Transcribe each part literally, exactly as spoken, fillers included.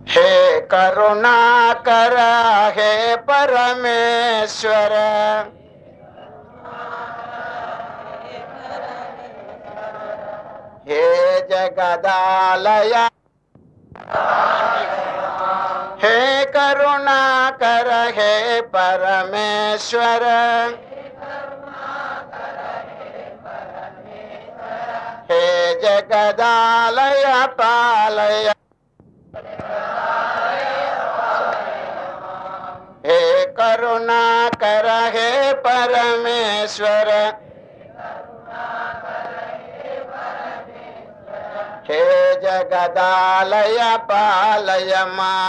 हे करुणाकर हे परमेश्वर, हे जगदालय, हे करुणाकर हे परमेश्वर, हे जगदालय पालय, हे करुणाकर हे परमेश्वर, हे जगदालय पालय मां,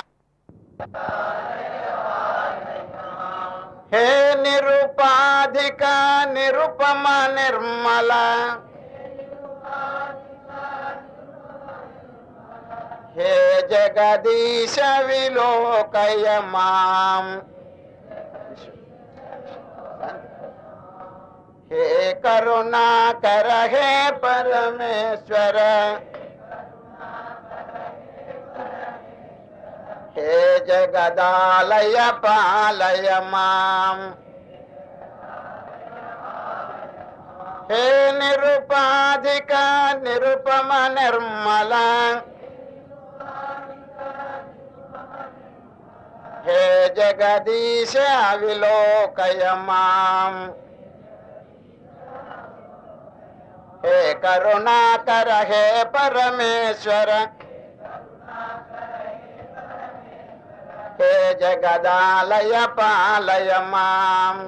हे निरुपाधिक निरुपम निर्मल, हे जगदीश विलोकय मां, हे करुणाकर हे परमेश्वर, हे जगदालय पालय मां, हे निरुपाधिक निरुपम निर्मल, हे जगदीश विलोकय मां, हे करुणाकर हे परमेश्वर, हे जगदालय पालय मां,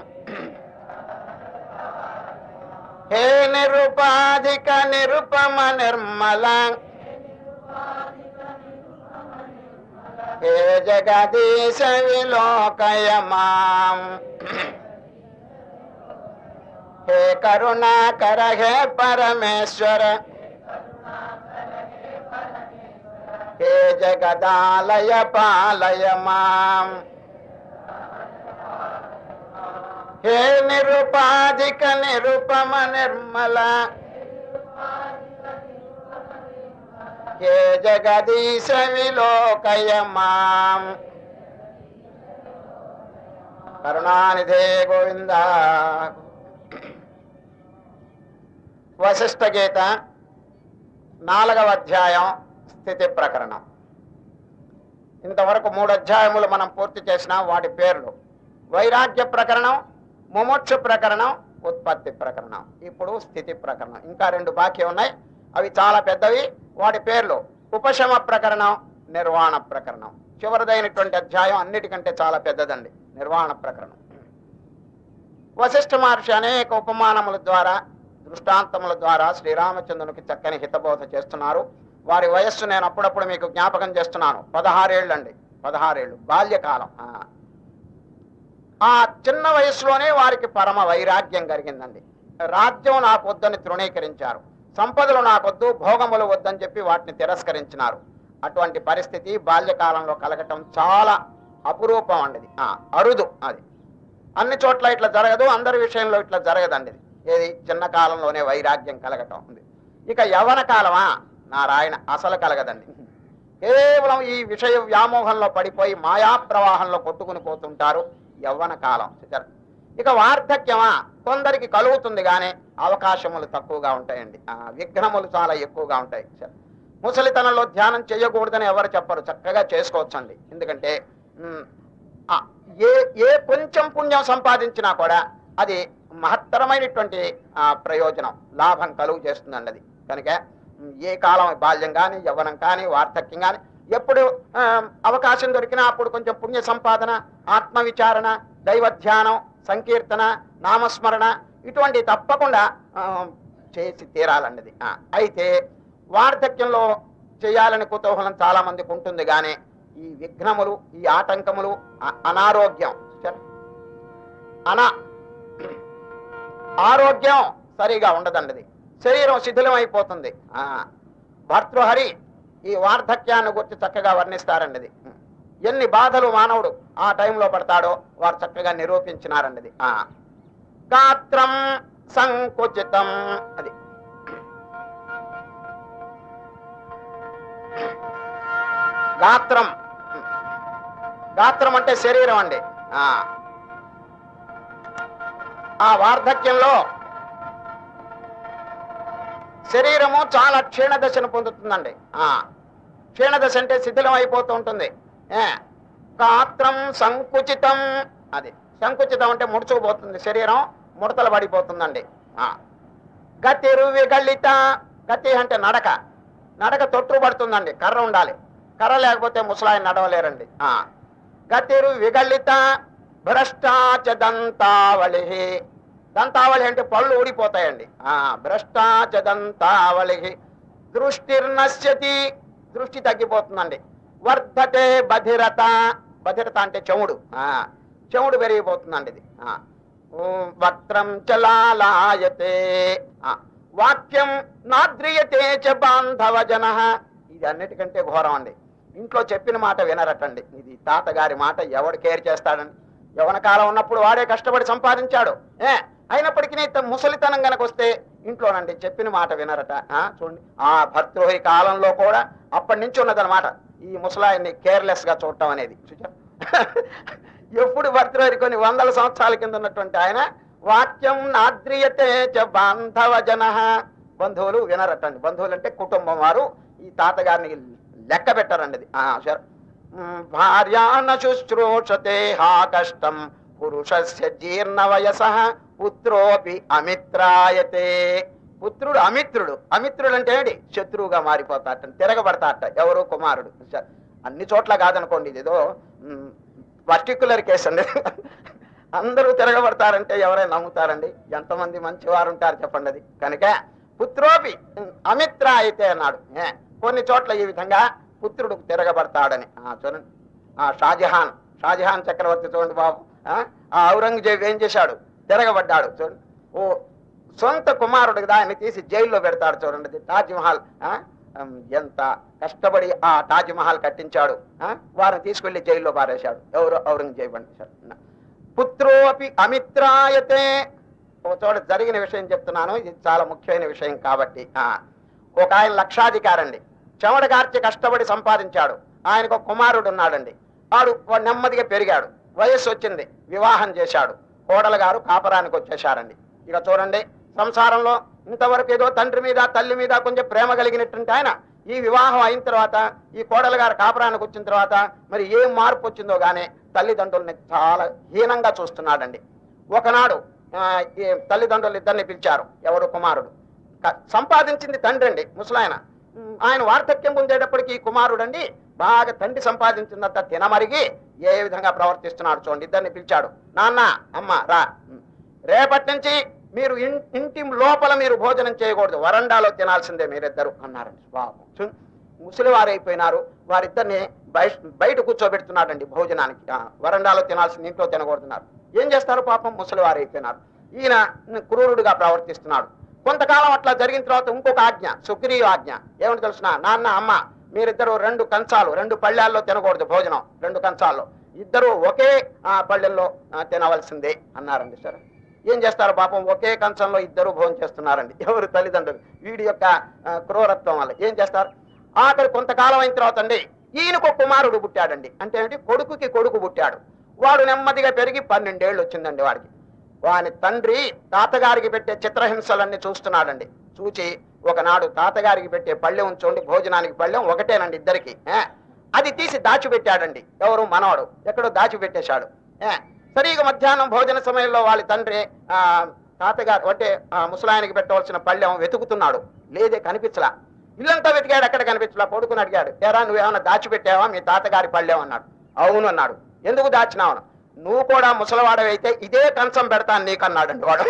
हे निरुपाधिक निरुपम निर्मल, हे जगदीश विलोकय मां, हे करुणाकर हे परमेश्वर, हे जगदालय पालय मां, हे निरुपाधिक निरुपम निर्मल, हे जगदीश विलोकय मां। करुणानिधे गोविंद। వశిష్ఠ గీత నాలుగవ అధ్యాయం స్థితి ప్రకరణం. ఇంతవరకు మూడు అధ్యాయములు మనం పూర్తి చేసిన వాటి పేర్లు వైరాగ్య ప్రకరణం, ముముక్షు ప్రకరణం, ఉత్పత్తి ప్రకరణం. ఇప్పుడు స్థితి ప్రకరణం. ఇంకా రెండు బాకీ ఉన్నాయి, అవి చాలా పెద్దవి. వాటి పేర్లు ఉపశమ ప్రకరణం, నిర్వాణ ప్రకరణం. చివరిదైనటువంటి అధ్యాయం అన్నిటికంటే చాలా పెద్దదండి, నిర్వాణ ప్రకరణం. వశిష్ఠ మహర్షి అనేక ఉపమానముల ద్వారా, దృష్టాంతముల ద్వారా శ్రీరామచంద్రునికి చక్కని హితబోధ చేస్తున్నారు. వారి వయస్సు నేను అప్పుడప్పుడు మీకు జ్ఞాపకం చేస్తున్నాను. పదహారేళ్ళు అండి, పదహారేళ్ళు బాల్యకాలం. ఆ చిన్న వయస్సులోనే వారికి పరమ వైరాగ్యం కలిగిందండి. రాజ్యం నాకు వద్దని తృణీకరించారు, సంపదలు నాకొద్దు, భోగములు వద్దని చెప్పి వాటిని తిరస్కరించినారు. అటువంటి పరిస్థితి బాల్యకాలంలో కలగటం చాలా అపురూపం అండి, అరుదు. అది అన్ని చోట్ల ఇట్లా జరగదు, అందరి విషయంలో ఇట్లా జరగదండి. ఏది చిన్న కాలంలోనే వైరాగ్యం కలగటం ఉంది. ఇక యవ్వన కాలమా నారాయణ అసలు కలగదండి. కేవలం ఈ విషయ వ్యామోహంలో పడిపోయి మాయా ప్రవాహంలో కొట్టుకుని పోతుంటారు. యవ్వన కాలం. ఇక వార్ధక్యమా కొందరికి కలుగుతుంది, కానీ అవకాశములు తక్కువగా ఉంటాయండి, విఘ్నములు చాలా ఎక్కువగా ఉంటాయి. ముసలితనంలో ధ్యానం చేయకూడదని ఎవరు చెప్పరు, చక్కగా చేసుకోవచ్చండి. ఎందుకంటే ఏ ఏ కొంచెం పుణ్యం సంపాదించినా కూడా అది మహత్తరమైనటువంటి ప్రయోజనం, లాభం కలుగు చేస్తుందండి అది. కనుక ఏ కాలం, బాల్యం కానీ, యవ్వనం కానీ, వార్ధక్యం కానీ, ఎప్పుడు అవకాశం దొరికినా అప్పుడు కొంచెం పుణ్య సంపాదన, ఆత్మవిచారణ, దైవ ధ్యానం, సంకీర్తన, నామస్మరణ ఇటువంటి తప్పకుండా చేసి తీరాలన్నది. అయితే వార్ధక్యంలో చేయాలని కుతూహలం చాలా మందికి ఉంటుంది, కానీ ఈ విఘ్నములు, ఈ ఆటంకములు, అనారోగ్యం, అనా ఆరోగ్యం సరిగా ఉండదండి, శరీరం శిథిలం అయిపోతుంది. భర్తృహరి ఈ వార్ధక్యాన్ని గురించి చక్కగా వర్ణిస్తారండి. ఎన్ని బాధలు మానవుడు ఆ టైంలో పడతాడో వారు చక్కగా నిరూపించినారండి. గాత్రం సంకుచితం, అది గాత్రం గాత్రం అంటే శరీరం అండి. ఆ వార్ధక్యంలో శరీరము చాలా క్షీణదశను పొందుతుందండి. క్షీణదశ అంటే శిథిలం అయిపోతూ ఉంటుంది. గాత్రం సంకుచితం, అది సంకుచితం అంటే ముడుచుకుపోతుంది, శరీరం ముడతలు పడిపోతుందండి. గతిరు విగళిత, గతి అంటే నడక, నడక తొట్టు పడుతుందండి. కర్ర ఉండాలి, కర్ర లేకపోతే ముసలాయి నడవలేరండి. గతిరు విగళిత భ్రష్టాచ దంతావళి, దంతావళి అంటే పళ్ళు ఊడిపోతాయండి. భ్రష్టాచ దంతావళి దృష్టిర్నశ్యతి, దృష్టి తగ్గిపోతుందండి. వర్ధతే బధిరత, బధిరత అంటే చెవుడు, చెవుడు పెరిగిపోతుందండి. ఇది వక్త్రం చలాలాయతే, వాక్యం నాద్రియతే చ బాంధవ జన, ఇది అన్నిటికంటే ఘోరం అండి. ఇంట్లో చెప్పిన మాట వినరటండి. ఇది తాతగారి మాట ఎవడు కేర్ చేస్తాడండి? యవన కాలం ఉన్నప్పుడు వాడే కష్టపడి సంపాదించాడు. ఏ అయినప్పటికీ ముసలితనం గనక వస్తే ఇంట్లోనండి చెప్పిన మాట వినరట. చూడండి, ఆ భర్తృహరి కాలంలో కూడా అప్పటి నుంచి ఉన్నదన్నమాట ఈ ముసలాయిని కేర్లెస్ గా చూడటం అనేది. చూచారు, ఎప్పుడు భర్తృహరి కొన్ని వందల సంవత్సరాల కింద ఉన్నటువంటి ఆయన వాక్యం నాద్రియతే చ బాంధవ జన, బంధువులు వినరటండి. బంధువులు అంటే కుటుంబం వారు ఈ తాతగారిని లెక్క పెట్టారండి. అది భార్యాన శుశ్రూషతే హా కష్టం పురుషస్య జీర్ణ వయస పుత్రోపి అమిత్రాయతే, పుత్రుడు అమిత్రుడు, అమిత్రుడు అంటే ఏంటి? శత్రువుగా మారిపోతాట, తిరగబడతాట. ఎవరు? కుమారుడు. అన్ని చోట్ల కాదనుకోండి, ఇదేదో పర్టిక్యులర్ కేసు అండి. అందరూ తిరగబడతారంటే ఎవరైనా నమ్ముతారండి? ఎంతమంది మంచివారు ఉంటారు చెప్పండి. అది కనుక పుత్రోపి అమిత్రాయతే అన్నాడు. కొన్ని చోట్ల ఈ విధంగా పుత్రుడు తిరగబడతాడని. చూడండి, ఆ షాజహాన్ షాజహాన్ చక్రవర్తి చూడండి బాబు, ఆ ఔరంగజేబు ఏం చేశాడు? తిరగబడ్డాడు. చూడండి, ఓ సొంత కుమారుడికి దాన్ని తీసి జైల్లో పెడతాడు. చూడండి, తాజ్ మహల్ ఎంత కష్టపడి ఆ తాజ్ మహల్ కట్టించాడు. వారిని తీసుకెళ్లి జైల్లో పారేశాడు. ఎవరు? ఔరంగజేబు అంటారు. పుత్రోపి అమిత్రాయతే. ఒక చోట జరిగిన విషయం చెప్తున్నాను, ఇది చాలా ముఖ్యమైన విషయం కాబట్టి. ఒక ఆయన లక్షాధికారండి, చెమట కార్చి కష్టపడి సంపాదించాడు. ఆయనకు ఒక కుమారుడు ఉన్నాడండి. వాడు వాడు నెమ్మదిగా పెరిగాడు, వయస్సు వచ్చింది, వివాహం చేశాడు. కోడలు గారు కాపరానికి వచ్చేశారండి. ఇక చూడండి, సంసారంలో ఇంతవరకు ఏదో తండ్రి మీద తల్లి మీద కొంచెం ప్రేమ కలిగినట్టుంటే ఆయన ఈ వివాహం అయిన తర్వాత ఈ కోడలు గారు కాపరానికి వచ్చిన తర్వాత మరి ఏం మార్పు వచ్చిందో గానీ తల్లిదండ్రుల్ని చాలా హీనంగా చూస్తున్నాడండి. ఒకనాడు తల్లిదండ్రులు ఇద్దరిని పిలిచారు. ఎవరు? కుమారుడు. సంపాదించింది తండ్రి అండి, ముసలాయన. ఆయన వార్ధక్యం పొందేటప్పటికి ఈ కుమారుడు అండి బాగా తండ్రి సంపాదించిందంతా తినమరిగి ఏ విధంగా ప్రవర్తిస్తున్నాడు చూడండి. ఇద్దరిని పిలిచాడు. నాన్న, అమ్మ రా, రేపటి నుంచి మీరు ఇంటి లోపల మీరు భోజనం చేయకూడదు, వరండాలో తినాల్సిందే మీరిద్దరు అన్నారండి. బాబు ముసలివారైపోయినారు, వారిద్దరిని బయట బయట కూర్చోబెడుతున్నాడండి భోజనానికి. వరండాలో తినాల్సింది, ఇంట్లో తినకూడదున్నారు. ఏం చేస్తారు పాపం, ముసలివారైపోయినారు. ఈయన క్రూరుడుగా ప్రవర్తిస్తున్నాడు. కొంతకాలం అట్లా జరిగిన తర్వాత ఇంకొక ఆజ్ఞ, సుగ్రీవ ఆజ్ఞ. ఏమని తెలుసునా? నాన్న, అమ్మ మీరిద్దరు రెండు కంచాలు, రెండు పళ్ళాల్లో తినకూడదు భోజనం, రెండు కంచాల్లో ఇద్దరు ఒకే పళ్ళెల్లో తినవలసిందే అన్నారండి. సరే, ఏం చేస్తారు పాపం, ఒకే కంచంలో ఇద్దరు భోజనం చేస్తున్నారండి. ఎవరు? తల్లిదండ్రులు. వీడి యొక్క క్రూరత్వం వల్ల ఏం చేస్తారు? ఆఖరి కొంతకాలం అయిన తర్వాత అండి ఈయనకు కుమారుడు పుట్టాడండి. అంటే ఏంటి? కొడుకుకి కొడుకు పుట్టాడు. వాడు నెమ్మదిగా పెరిగి పన్నెండేళ్ళు వచ్చిందండి వాడికి. వాని తండ్రి తాతగారికి పెట్టే చిత్రహింసలన్నీ చూస్తున్నాడండి. చూచి ఒకనాడు తాతగారికి పెట్టే పళ్ళెం ఉంచండి, భోజనానికి పళ్ళెం ఒకటేనండి ఇద్దరికి. అది తీసి దాచిపెట్టాడండి. ఎవరు? మనవాడు. ఎక్కడో దాచిపెట్టేశాడు. సరిగా మధ్యాహ్నం భోజన సమయంలో వాళ్ళ తండ్రి ఆ తాతగారు అంటే ఆ ముసలాయనకి పెట్టవలసిన పళ్ళెం వెతుకుతున్నాడు. లేదే, కనిపించలా. ఇల్లంతా వెతికాడు, ఎక్కడ కనిపించలా. కొడుకుని అడిగాడు, ఎరా నువ్వేమన్నా దాచిపెట్టావా మీ తాతగారి పళ్ళెం అన్నాడు. అవును అన్నాడు. ఎందుకు దాచినావు? నువ్వు కూడా ముసలివాడవైతే ఇదే కంచం పెడతాను నీకన్నాడండి వాడు.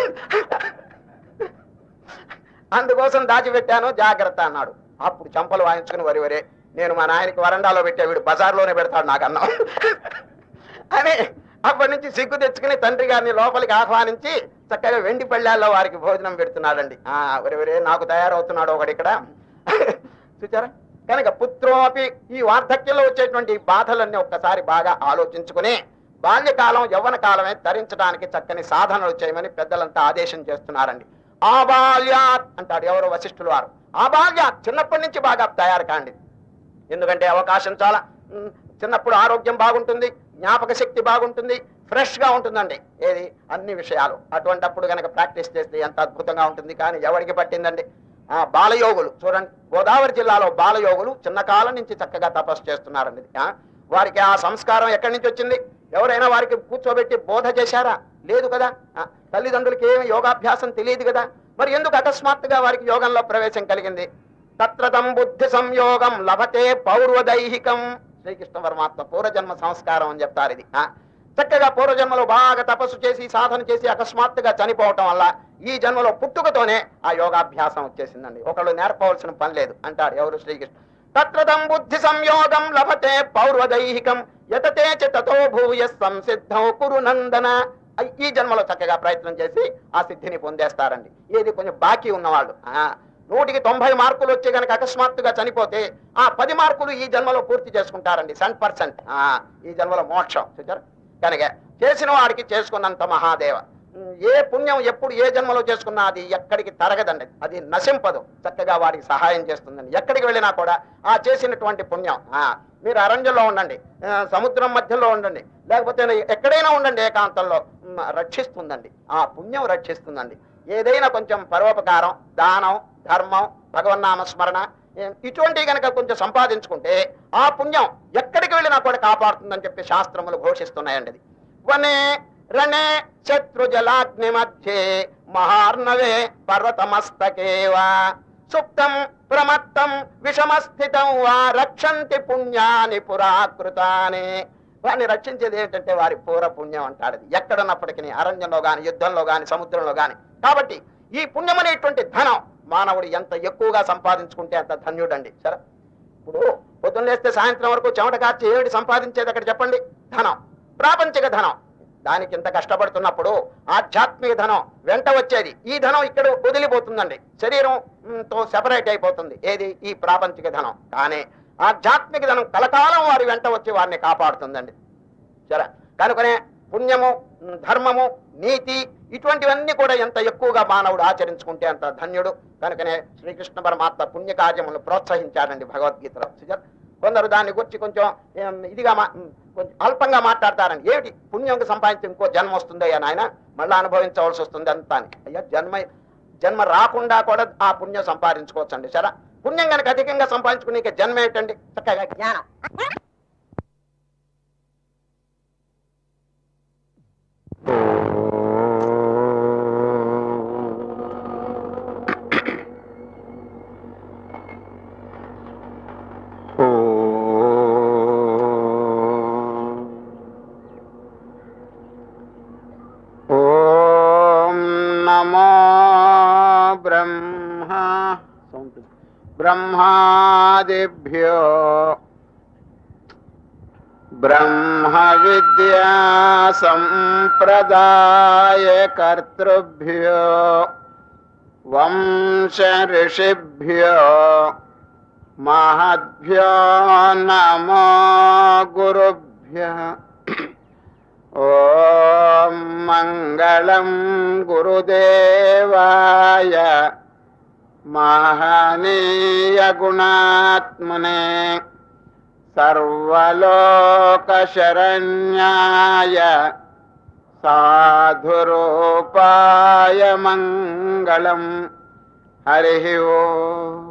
అందుకోసం దాచిపెట్టాను, జాగ్రత్త అన్నాడు. అప్పుడు చంపలు వాయించుకుని వరి వరే నేను మా నాయనకి వరండాలో పెట్టా, వీడు బజార్లోనే పెడతాడు నాకు అన్నాం అని అప్పటి నుంచి సిగ్గు తెచ్చుకుని తండ్రి గారిని లోపలికి ఆహ్వానించి చక్కగా వెండి పళ్ళాల్లో వారికి భోజనం పెడుతున్నాడండి. ఆ వరి వరే నాకు తయారవుతున్నాడు ఒకటి ఇక్కడ. చూచారా? కనుక పుత్రోపి ఈ వార్ధక్యంలో వచ్చేటువంటి బాధలన్నీ ఒక్కసారి బాగా ఆలోచించుకుని బాల్యకాలం యవ్వన కాలమే తరించడానికి చక్కని సాధనలు చేయమని పెద్దలంతా ఆదేశం చేస్తున్నారండి. ఆబాల్యాత్ అంటాడు ఎవరు? వశిష్ఠులు వారు. ఆబాల్యాత్ చిన్నప్పటి నుంచి బాగా తయారు కాండి. ఎందుకంటే అవకాశం చాలా, చిన్నప్పుడు ఆరోగ్యం బాగుంటుంది, జ్ఞాపక శక్తి బాగుంటుంది, ఫ్రెష్ గా ఉంటుందండి ఏది అన్ని విషయాలు. అటువంటిప్పుడు కనుక ప్రాక్టీస్ చేస్తే ఎంత అద్భుతంగా ఉంటుంది. కానీ ఎవరికి పట్టిందండి? ఆ బాలయోగులు చూడండి, గోదావరి జిల్లాలో బాలయోగులు చిన్న కాలం నుంచి చక్కగా తపస్సు చేస్తున్నారండి. వారికి ఆ సంస్కారం ఎక్కడి నుంచి వచ్చింది? ఎవరైనా వారికి కూర్చోబెట్టి బోధ చేశారా? లేదు కదా. తల్లిదండ్రులకి ఏమి యోగాభ్యాసం తెలియదు కదా. మరి ఎందుకు అకస్మాత్తుగా వారికి యోగంలో ప్రవేశం కలిగింది? తత్రతం బుద్ధి సంయోగం లభతే పౌర్వదైహికం. శ్రీకృష్ణ పరమాత్మ పూర్వజన్మ సంస్కారం అని చెప్తారు ఇది. చక్కగా పూర్వజన్మలో బాగా తపస్సు చేసి సాధన చేసి అకస్మాత్తుగా చనిపోవటం వల్ల ఈ జన్మలో పుట్టుకతోనే ఆ యోగాభ్యాసం వచ్చేసిందండి. ఒకళ్ళు నేర్పవలసిన పని లేదు అంటారు ఎవరు? శ్రీకృష్ణ. తత్రతం బుద్ధి సంయోగం లభతే పౌర్వదైహికం యతతే చ తతో భూయ సంసిద్ధం కురు నందన. ఈ జన్మలో చక్కగా ప్రయత్నం చేసి ఆ సిద్ధిని పొందేస్తారండి. ఏది కొంచెం బాకీ ఉన్నవాళ్ళు నూటికి తొంభై మార్కులు వచ్చి కనుక అకస్మాత్తుగా చనిపోతే ఆ పది మార్కులు ఈ జన్మలో పూర్తి చేసుకుంటారండి. సెవెన్ పర్సెంట్ ఈ జన్మలో మోక్షం. చూచారు కనుక చేసిన వాడికి చేసుకున్నంత మహాదేవ. ఏ పుణ్యం ఎప్పుడు ఏ జన్మలో చేసుకున్నా అది ఎక్కడికి తరగదండి, అది నశింపదు. చక్కగా వాడికి సహాయం చేస్తుందండి. ఎక్కడికి వెళ్ళినా కూడా ఆ చేసినటువంటి పుణ్యం. మీరు అరణ్యంలో ఉండండి, సముద్రం మధ్యలో ఉండండి, లేకపోతే ఎక్కడైనా ఉండండి, ఏకాంతంలో రక్షిస్తుందండి. ఆ పుణ్యం రక్షిస్తుందండి. ఏదైనా కొంచెం పరోపకారం, దానం, ధర్మం, భగవన్నామస్మరణ ఇటువంటివి కనుక కొంచెం సంపాదించుకుంటే ఆ పుణ్యం ఎక్కడికి వెళ్ళినా కూడా కాపాడుతుందని చెప్పి శాస్త్రములు ఘోషిస్తున్నాయండి. అది వనే రణే శత్రు జలాగ్ని మధ్యే మహార్ణవే పర్వతమస్తకేవా సుప్తం ప్రమత్తం విషమస్థితం వా రక్షంతి పుణ్యాని పురాకృతాని. వారిని రక్షించేది ఏంటంటే వారి పూర్వ పుణ్యం అంటాడు. ఎక్కడున్నప్పటికీ అరణ్యంలో గాని, యుద్ధంలో గాని, సముద్రంలో గాని. కాబట్టి ఈ పుణ్యం అనేటువంటి ధనం మానవుడు ఎంత ఎక్కువగా సంపాదించుకుంటే అంత ధన్యుడండి. సరే, ఇప్పుడు పొద్దున్న లేస్తే సాయంత్రం వరకు చెమట కార్చి ఏమిటి సంపాదించేది అక్కడ చెప్పండి? ధనం, ప్రాపంచిక ధనం. దానికి ఇంత కష్టపడుతున్నప్పుడు ఆధ్యాత్మిక ధనం వెంట వచ్చేది. ఈ ధనం ఇక్కడ వదిలిపోతుందండి, శరీరంతో సెపరేట్ అయిపోతుంది. ఏది? ఈ ప్రాపంచిక ధనం. కానీ ఆధ్యాత్మిక ధనం కలకాలం వారి వెంట వచ్చి వారిని కాపాడుతుందండి. సరే, కనుకనే పుణ్యము, ధర్మము, నీతి ఇటువంటివన్నీ కూడా ఎంత ఎక్కువగా మానవుడు ఆచరించుకుంటే అంత ధన్యుడు. కనుకనే శ్రీకృష్ణ పరమాత్మ పుణ్య కార్యములను ప్రోత్సహించాడండి భగవద్గీతలో. కొందరు దాన్ని గురించి కొంచెం ఇదిగా కొంచెం అల్పంగా మాట్లాడతారని. ఏమిటి పుణ్యం సంపాదించి ఇంకో జన్మ వస్తుందయ్యా నాయన, మళ్ళీ అనుభవించవలసి వస్తుంది అంతా అని. అయ్యా, జన్మ జన్మ రాకుండా కూడా ఆ పుణ్యం సంపాదించుకోవచ్చు అండి. సరే, పుణ్యం కనుక అధికంగా సంపాదించుకునే జన్మ ఏంటండి? చక్కగా జ్ఞానం. ब्रह्मादिभ्यो ब्रह्म विद्या संप्रदाय कर्तृभ्यो वंश ऋषिभ्यो महद्भ्यो नमो गुरुभ्यः। ओम मंगलम गुरुदेवाय महनीय गुणात्मने सर्वलोक शरण्याय साधुरूपाय मंगलम। हरि ओम।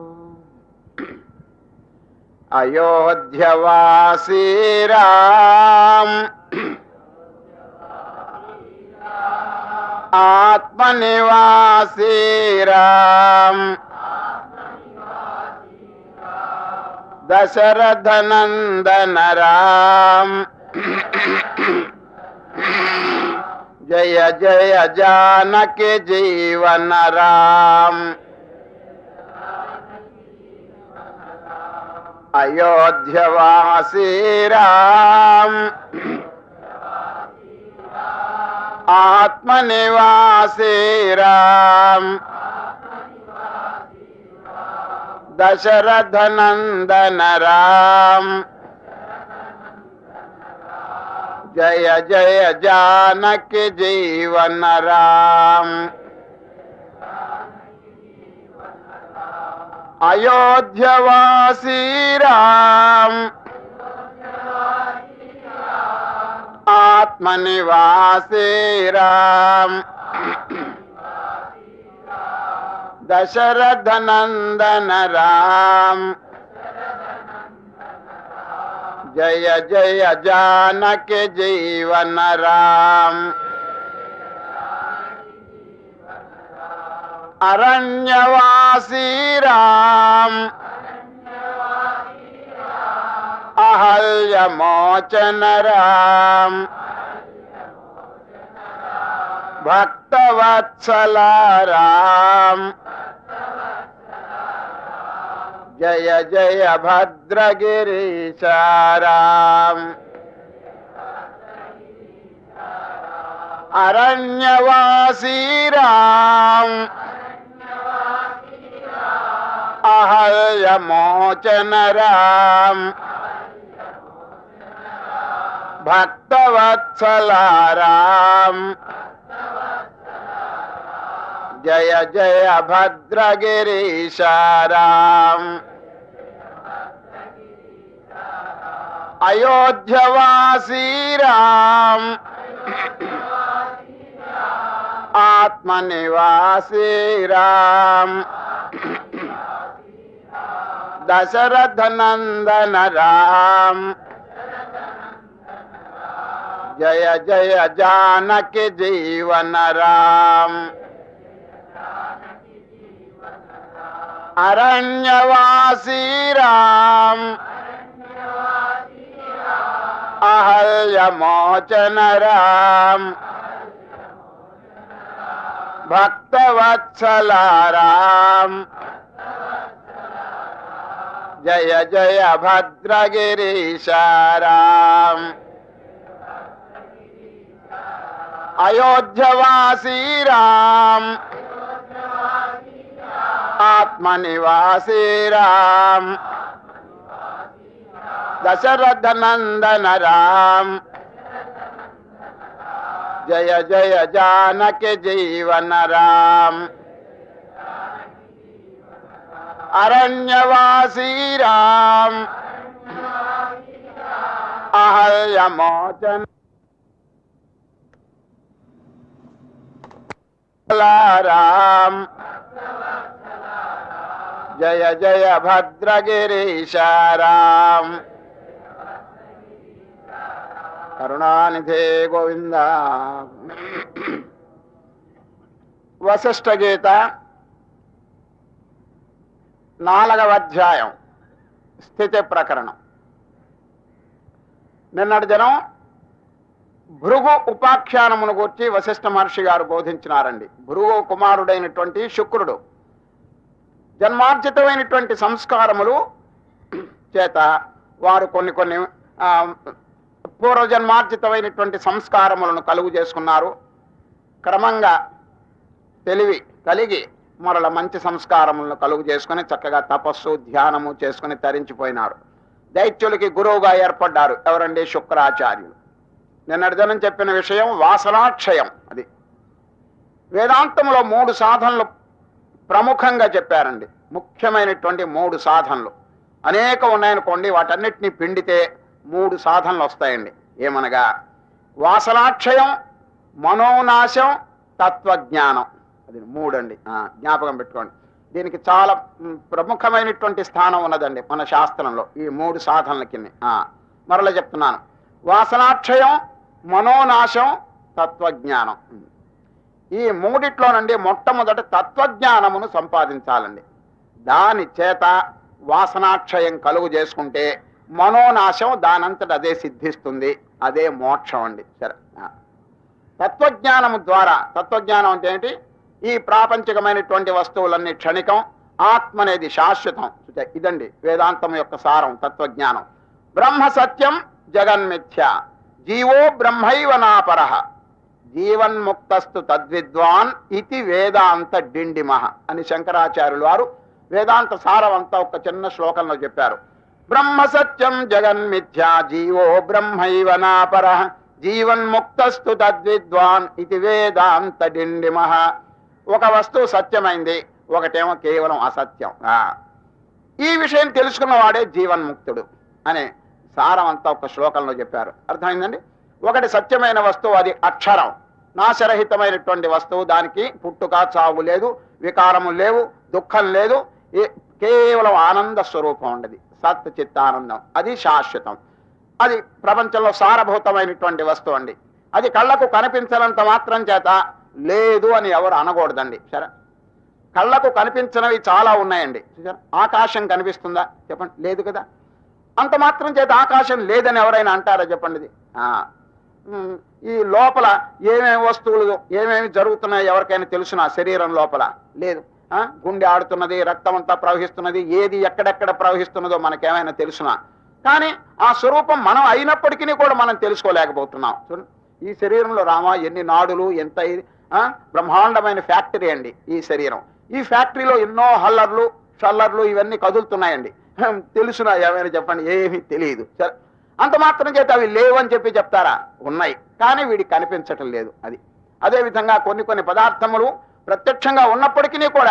अयोध्यवासी राम आत्मनिवासी राम दशरथ नंदन राम जय जय जानकी जीवन राम। अयोध्यवासी राम आत्मनिवासी राम दशरथ नंदन राम जय जय जानकी जीवन राम। अयोध्यवासी राम ఆత్మనివాసీ రామ్ దశరథ నందన రామ్ జయ జయ జానకి జీవన రామ్ అరణ్యవాసీ రామ్ అహల్యమోచన రామ్ భక్తవత్సల రామ్ జయ జయ భద్రగిరీశ రామ్ అరణ్యవాసీ రామ్ అహల్యమోచన రామ్ భక్తవత్సల రామ్ జయ జయ భద్రగిరీశ రామ్ అయోధ్యవాసీ రామ్ ఆత్మనివాసీ రామ్ దశరథ నందన రామ్ జయ జయ జానకి జీవన రామ్ అరణ్యవాసీ రామ్ అహల్యమోచన రామ్ భక్తవత్సల రామ్ జయ జయ భద్రగిరీశ రామ్ అయోధ్యవాసీ రామ్ ఆత్మనివాసీ రామ్ దశరథ నందన రామ్ జయ జయ జానకి జీవన రామ్ అరణ్యవాసీ రామ్ అహల్యమోచన రామ్ జయ జయ భద్రగిరీశ రామ్ కరుణానిధే గోవింద. వశిష్ఠ గీత నాలుగవ అధ్యాయం స్థితి ప్రకరణం. నిన్నటి దినం భృగు ఉపాఖ్యానమును గురించి వశిష్ఠ మహర్షి గారు బోధించినారండి. భృగు కుమారుడైనటువంటి శుక్రుడు జన్మార్జితమైనటువంటి సంస్కారములు చేత వారు కొన్ని కొన్ని పూర్వజన్మార్జితమైనటువంటి సంస్కారములను కలుగు చేసుకున్నారు. క్రమంగా తెలివి కలిగి మరల మంచి సంస్కారములను కలుగు చేసుకుని చక్కగా తపస్సు ధ్యానము చేసుకుని తరించిపోయినారు. దైత్యులకి గురువుగా ఏర్పడ్డారు. ఎవరండి? శుక్రాచార్యులు. నిన్నటి దినం చెప్పిన విషయం వాసనాక్షయం. అది వేదాంతంలో మూడు సాధనలు ప్రముఖంగా చెప్పారండి. ముఖ్యమైనటువంటి మూడు సాధనలు అనేక ఉన్నాయనుకోండి, వాటన్నిటినీ పిండితే మూడు సాధనలు వస్తాయండి. ఏమనగా వాసనాక్షయం, మనోనాశం, తత్వజ్ఞానం. అది మూడండి. జ్ఞాపకం పెట్టుకోండి. దీనికి చాలా ప్రముఖమైనటువంటి స్థానం ఉన్నదండి మన శాస్త్రంలో ఈ మూడు సాధనల కింద. మరలా చెప్తున్నాను, వాసనాక్షయం, మనోనాశం, తత్వజ్ఞానం. ఈ మూడిట్లోనండి మొట్టమొదటి తత్వజ్ఞానమును సంపాదించాలండి. దాని చేత వాసనాక్షయం కలుగు చేసుకుంటే మనోనాశం దానంతట అదే సిద్ధిస్తుంది. అదే మోక్షం అండి. సరే, తత్వజ్ఞానము ద్వారా, తత్వజ్ఞానం అంటే ఏంటి? ఈ ప్రాపంచికమైనటువంటి వస్తువులన్నీ క్షణికం, ఆత్మ అనేది శాశ్వతం. ఇదండి వేదాంతం యొక్క సారం, తత్వజ్ఞానం. బ్రహ్మ సత్యం జగన్మిథ్య, జీవో బ్రహ్మైవ నాపరః, జీవన్ముక్తస్తు తద్విద్వాన్ ఇది వేదాంత డిండిమః అని శంకరాచార్యులు వారు వేదాంత సారం అంతా ఒక చిన్న శ్లోకంలో చెప్పారు. బ్రహ్మ సత్యం జగన్మిథ్య, జీవో బ్రహ్మైవ నాపరః, జీవన్ముక్తస్తు తద్విద్వాన్ ఇది వేదాంత డిండిమః. ఒక వస్తువు సత్యమైంది, ఒకటేమో కేవలం అసత్యం. ఈ విషయం తెలుసుకున్న వాడే జీవన్ముక్తుడు అనే సారం అంతా ఒక శ్లోకంలో చెప్పారు. అర్థమైందండి? ఒకటి సత్యమైన వస్తువు, అది అక్షరం, నాశరహితమైనటువంటి వస్తువు, దానికి పుట్టుక చావు లేదు, వికారము లేవు, దుఃఖం లేదు, కేవలం ఆనంద స్వరూపం ఉండదు, సత్ చిత్తానందం, అది శాశ్వతం. అది ప్రపంచంలో సారభూతమైనటువంటి వస్తువు అండి. అది కళ్ళకు కనిపించనంత మాత్రం చేత లేదు అని ఎవరు అనకూడదండి. సరే, కళ్ళకు కనిపించినవి చాలా ఉన్నాయండి. ఆకాశం కనిపిస్తుందా చెప్పండి? లేదు కదా. అంత మాత్రం చేత ఆకాశం లేదని ఎవరైనా అంటారా చెప్పండి? ఈ లోపల ఏమేమి వస్తువులు ఏమేమి జరుగుతున్నాయో ఎవరికైనా తెలుసునా? శరీరం లోపల లేదు. గుండె ఆడుతున్నది, రక్తం అంతా ప్రవహిస్తున్నది, ఏది ఎక్కడెక్కడ ప్రవహిస్తున్నదో మనకేమైనా తెలుసునా? కానీ ఆ స్వరూపం మనం అయినప్పటికీ కూడా మనం తెలుసుకోలేకపోతున్నాం. ఈ శరీరంలో రామా ఎన్ని నాడులు, ఎంత బ్రహ్మాండమైన ఫ్యాక్టరీ అండి ఈ శరీరం. ఈ ఫ్యాక్టరీలో ఎన్నో హల్లర్లు షల్లర్లు ఇవన్నీ కదులుతున్నాయండి. తెలుసునా ఏమైనా చెప్పండి? ఏమీ తెలియదు. సరే, అంత మాత్రం చేత అవి లేవని చెప్పి చెప్తారా? ఉన్నాయి, కానీ వీడికి కనిపించటం లేదు. అది అదేవిధంగా కొన్ని కొన్ని పదార్థములు ప్రత్యక్షంగా ఉన్నప్పటికీ కూడా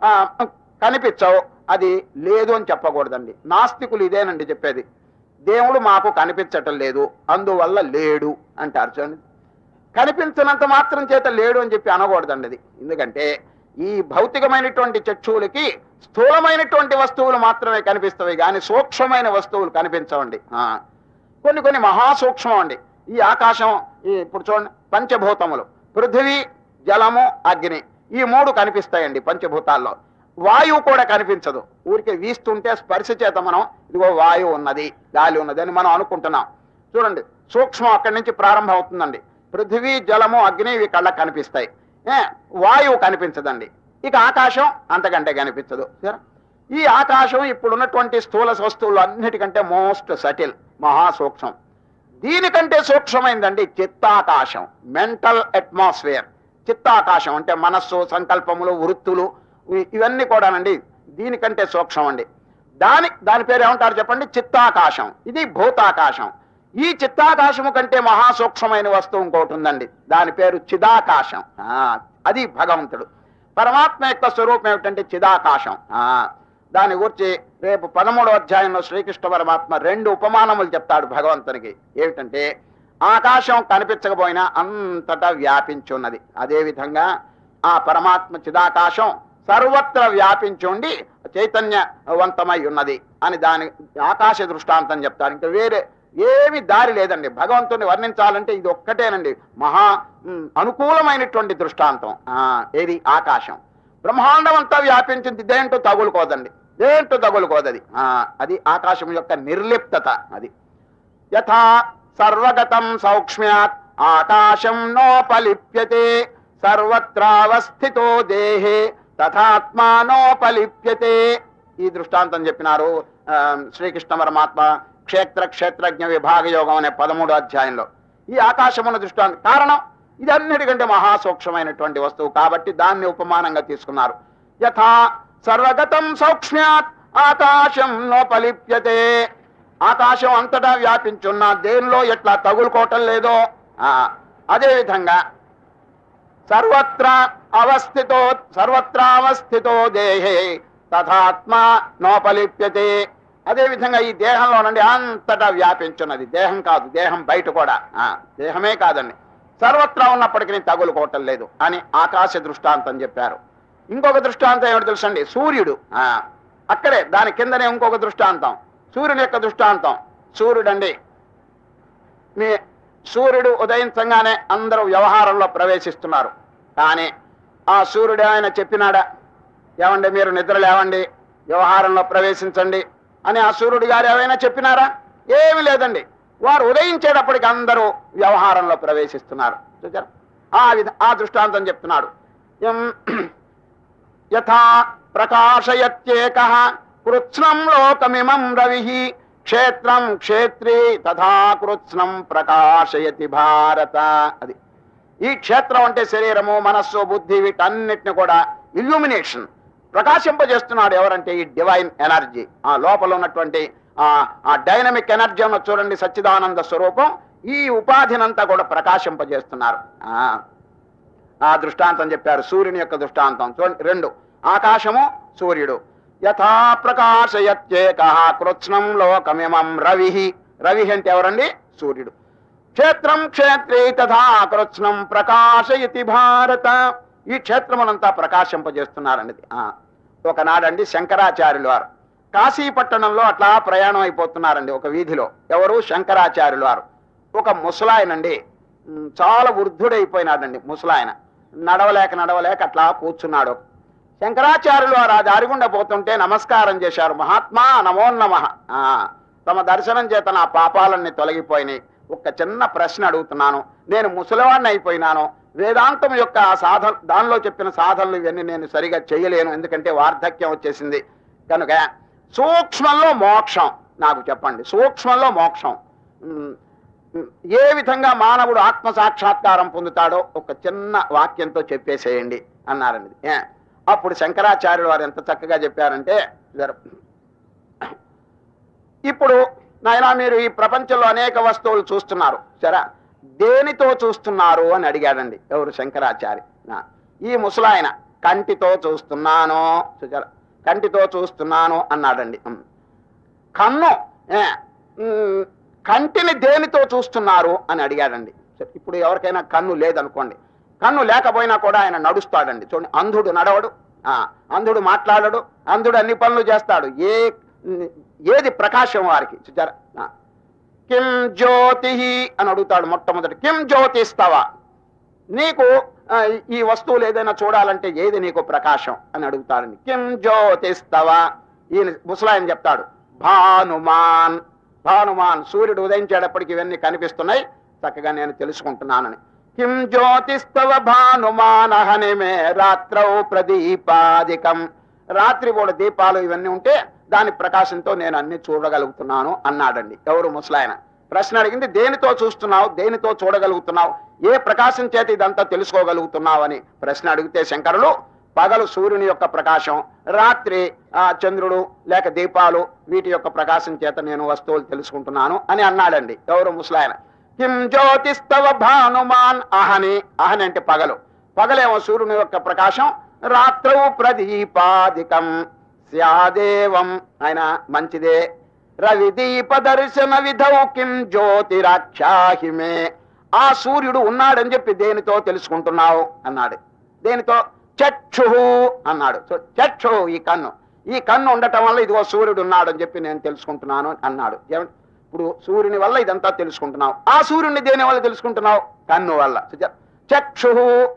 కనిపించవు, అది లేదు అని చెప్పకూడదండి. నాస్తికులు ఇదేనండి చెప్పేది, దేవుడు మాకు కనిపించటం లేదు అందువల్ల లేడు అంటారు. చూడండి, కనిపించినంత మాత్రం చేత లేడు అని చెప్పి అనకూడదండి అది. ఎందుకంటే ఈ భౌతికమైనటువంటి చక్షువులకి స్థూలమైనటువంటి వస్తువులు మాత్రమే కనిపిస్తాయి, కానీ సూక్ష్మమైన వస్తువులు కనిపించవండి. కొన్ని కొన్ని మహాసూక్ష్మం అండి. ఈ ఆకాశం, ఈ ఇప్పుడు చూడండి పంచభూతములు, పృథివీ, జలము, అగ్ని, ఈ మూడు కనిపిస్తాయండి పంచభూతాల్లో. వాయువు కూడా కనిపించదు, ఊరికే వీస్తుంటే స్పర్శ చేత మనం ఇదిగో వాయువు ఉన్నది, గాలి ఉన్నది అని మనం అనుకుంటున్నాం. చూడండి, సూక్ష్మం అక్కడి నుంచి ప్రారంభం అవుతుందండి. పృథివీ, జలము, అగ్ని ఇవి కళ్ళకు కనిపిస్తాయి, వాయువు కనిపించదండి. ఇక ఆకాశం అంతకంటే కనిపించదు. ఈ ఆకాశం ఇప్పుడున్నటువంటి స్థూల వస్తువులు అన్నిటికంటే మోస్ట్ సటిల్, మహాసూక్ష్మం. దీనికంటే సూక్ష్మమైందండి చిత్తాకాశం, మెంటల్ అట్మాస్ఫియర్. చిత్తాకాశం అంటే మనస్సు, సంకల్పములు, వృత్తులు ఇవన్నీ కూడానండి దీనికంటే సూక్ష్మం అండి. దాని దాని పేరు ఏమంటారు చెప్పండి? చిత్తాకాశం. ఇది భూతాకాశం. ఈ చిత్తాకాశము కంటే మహాసూక్ష్మమైన వస్తువు ఇంకోటి ఉందండి, దాని పేరు చిదాకాశం. అది భగవంతుడు. పరమాత్మ యొక్క స్వరూపం ఏమిటంటే చిదాకాశం. దాని గురించి రేపు పదమూడో అధ్యాయంలో శ్రీకృష్ణ పరమాత్మ రెండు ఉపమానములు చెప్తాడు భగవంతునికి. ఏమిటంటే ఆకాశం కనిపించకపోయినా అంతటా వ్యాపించున్నది, అదేవిధంగా ఆ పరమాత్మ చిదాకాశం సర్వత్ర వ్యాపించుండి చైతన్యవంతమై ఉన్నది అని దాని ఆకాశ దృష్టాంతం చెప్తారు. ఇంకా వేరే ఏమి దారి లేదండి భగవంతుని వర్ణించాలంటే ఇది ఒక్కటేనండి మహా అనుకూలమైనటువంటి దృష్టాంతం. ఏది? ఆకాశం. బ్రహ్మాండం అంతా వ్యాపించింది, దేంటో తగులుకోదండి, దేంటో తగులుకోదది. అది ఆకాశం యొక్క నిర్లిప్తత. అది యథా సర్వగతం సౌక్ష్మ్యాత్ ఆకాశం నోపలిప్యతే సర్వత్రావస్థితో దేహే తథాత్మానోపలిప్యతే. ఈ దృష్టాంతం చెప్పినారు శ్రీకృష్ణ పరమాత్మ క్షేత్ర క్షేత్రజ్ఞ విభాగ యోగం అనే పదమూడో అధ్యాయంలో. ఈ ఆకాశమున్న దృష్టాంతం కారణం ఇది అన్నిటికంటే మహాసూక్ష్మమైనటువంటి వస్తువు కాబట్టి దాన్ని ఉపమానంగా తీసుకున్నారు. యథా సర్వగతం సౌక్ష్మ్యాత్ ఆకాశం నోపలిప్యతే. ఆకాశం అంతటా వ్యాపించున్న దేనిలో ఎట్లా తగులుకోవటం లేదో అదేవిధంగా సర్వత్ర అవస్థితో సర్వత్రావస్థితో దేహే తథాత్మా నోపలిప్యతే. అదేవిధంగా ఈ దేహంలోనండి అంతటా వ్యాపించున్నది, దేహం కాదు, దేహం బయట కూడా, దేహమే కాదండి, సర్వత్రా ఉన్నప్పటికీ తగులుకోవటం లేదు అని ఆకాశ దృష్టాంతం చెప్పారు. ఇంకొక దృష్టాంతం ఏమిటి తెలుసండి? సూర్యుడు. అక్కడే దాని కిందనే ఇంకొక దృష్టాంతం, సూర్యుని యొక్క దృష్టాంతం. సూర్యుడండి, మీ సూర్యుడు ఉదయించగానే అందరూ వ్యవహారంలో ప్రవేశిస్తున్నారు, కానీ ఆ సూర్యుడు ఆయన చెప్పినాడా ఏమండి మీరు నిద్ర లేవండి వ్యవహారంలో ప్రవేశించండి అని ఆ సూర్యుడు గారు ఏమైనా చెప్పినారా? ఏమి లేదండి. వారు ఉదయించేటప్పటికి అందరూ వ్యవహారంలో ప్రవేశిస్తున్నారు. చూచారు? ఆ విధ ఆ దృష్టాంతం చెప్తున్నాడు. యథా ప్రకాశయత్యేకః కృత్స్నం లోకమిమం రవిః క్షేత్రం క్షేత్రే తథా కృత్స్నం ప్రకాశయతి భారత. అది ఈ క్షేత్రం అంటే శరీరము, మనస్సు, బుద్ధి వీటన్నిటిని కూడా ఇల్యూమినేషన్ ప్రకాశింపజేస్తున్నాడు. ఎవరంటే ఈ డివైన్ ఎనర్జీ, ఆ లోపల ఉన్నటువంటి ఆ డైనమిక్ ఎనర్జీ ఉన్న చూడండి సచ్చిదానంద స్వరూపం, ఈ ఉపాధినంతా కూడా ప్రకాశింపజేస్తున్నారు. ఆ దృష్టాంతం చెప్పారు సూర్యుని యొక్క దృష్టాంతం. చూడండి రెండు, ఆకాశము, సూర్యుడు. యథా ప్రకాశయత్యేకః కృత్స్నం లోకమిమం రవిః. రవి అంటే ఎవరండి? సూర్యుడు. క్షేత్రం క్షేత్రే తథా కృత్స్నం ప్రకాశయతి భారత. ఈ క్షేత్రమునంతా ప్రకాశింపజేస్తున్నారండి. ఒకనాడండి శంకరాచార్యులు వారు కాశీపట్టణంలో అట్లా ప్రయాణం అయిపోతున్నారండి. ఒక వీధిలో ఎవరు? శంకరాచార్యులు వారు. ఒక ముసలాయనండి, చాలా వృద్ధుడైపోయినాడండి ముసలాయన. నడవలేక నడవలేక అట్లా కూర్చున్నాడు. శంకరాచార్యులు వారు ఆ దారిగుండా పోతుంటే నమస్కారం చేశారు. మహాత్మా నమో నమః, తమ దర్శనం చేత నా పాపాలన్నీ తొలగిపోయినాయి. ఒక చిన్న ప్రశ్న అడుగుతున్నాను. నేను ముసలివాడిని అయిపోయినాను, వేదాంతం యొక్క సాధన దానిలో చెప్పిన సాధనలు ఇవన్నీ నేను సరిగా చేయలేను, ఎందుకంటే వార్ధక్యం వచ్చేసింది కనుక సూక్ష్మంలో మోక్షం నాకు చెప్పండి. సూక్ష్మంలో మోక్షం ఏ విధంగా మానవుడు ఆత్మ సాక్షాత్కారం పొందుతాడో ఒక చిన్న వాక్యంతో చెప్పేసేయండి అన్నారండి. అప్పుడు శంకరాచార్యులు వారు ఎంత చక్కగా చెప్పారంటే, ఇప్పుడు నాయనా మీరు ఈ ప్రపంచంలో అనేక వస్తువులు చూస్తున్నారు, సరే దేనితో చూస్తున్నారు అని అడిగాడండి. ఎవరు? శంకరాచార్య. ఈ ముసలాయన కంటితో చూస్తున్నాను, కంటితో చూస్తున్నాను అన్నాడండి. కన్ను, కంటిని దేనితో చూస్తున్నారు అని అడిగాడండి. ఇప్పుడు ఎవరికైనా కన్ను లేదనుకోండి, కన్ను లేకపోయినా కూడా ఆయన నడుస్తాడండి. చూడండి, అంధుడు నడవడు, అంధుడు మాట్లాడడు, అంధుడు అన్ని పనులు చేస్తాడు. ఏ ఏది ప్రకాశం వారికి? కిం జ్యోతి అని అడుగుతాడు మొట్టమొదటి. కిం జ్యోతిస్తవా, నీకు ఈ వస్తువులు ఏదైనా చూడాలంటే ఏది నీకు ప్రకాశం అని అడుగుతాడండి. కిం జ్యోతిస్తవా, ఈయన ముసలాయన చెప్తాడు భానుమాన్. భానుమాన్, సూర్యుడు ఉదయించేటప్పటికి ఇవన్నీ కనిపిస్తున్నాయి, చక్కగా నేను తెలుసుకుంటున్నానని. కిం జ్యోతిస్తవ భానుమానహనిమే రాత్రౌ ప్రదీపాదికం, రాత్రి కూడా దీపాలు ఇవన్నీ ఉంటే దాని ప్రకాశంతో నేను అన్ని చూడగలుగుతున్నాను అన్నాడండి. ఎవరు? ముసలాయన. ప్రశ్న అడిగింది దేనితో చూస్తున్నావు, దేనితో చూడగలుగుతున్నావు, ఏ ప్రకాశం చేత ఇదంతా తెలుసుకోగలుగుతున్నావు అని ప్రశ్న అడిగితే శంకరులు పగలు సూర్యుని యొక్క ప్రకాశం, రాత్రి ఆ చంద్రుడు లేక దీపాలు వీటి యొక్క ప్రకాశం చేత నేను వస్తువులు తెలుసుకుంటున్నాను అని అన్నాడండి. ఎవరు? ముసలాయన. కిం జ్యోతిస్తవ భానుమాన్ అహని, అహని అంటే పగలు, పగలేమో సూర్యుని యొక్క ప్రకాశం, రాత్రౌ ప్రదీపాదికం స్యాదేవం, ఆయన మంచిదే. రవి దీప దర్శన విధౌ కిం జ్యోతిరాఖ్యాహిమే, ఆ సూర్యుడు ఉన్నాడని చెప్పి దేనితో తెలుసుకుంటున్నావు అన్నాడు. దేనితో? చక్షు అన్నాడు. చక్షు ఈ కన్ను, ఈ కన్ను ఉండటం వల్ల ఇదిగో సూర్యుడు ఉన్నాడు అని చెప్పి నేను తెలుసుకుంటున్నాను అన్నాడు. ఇప్పుడు సూర్యుని వల్ల ఇదంతా తెలుసుకుంటున్నావు, ఆ సూర్యుడిని దేని వల్ల తెలుసుకుంటున్నావు? కన్ను వల్ల. చక్షు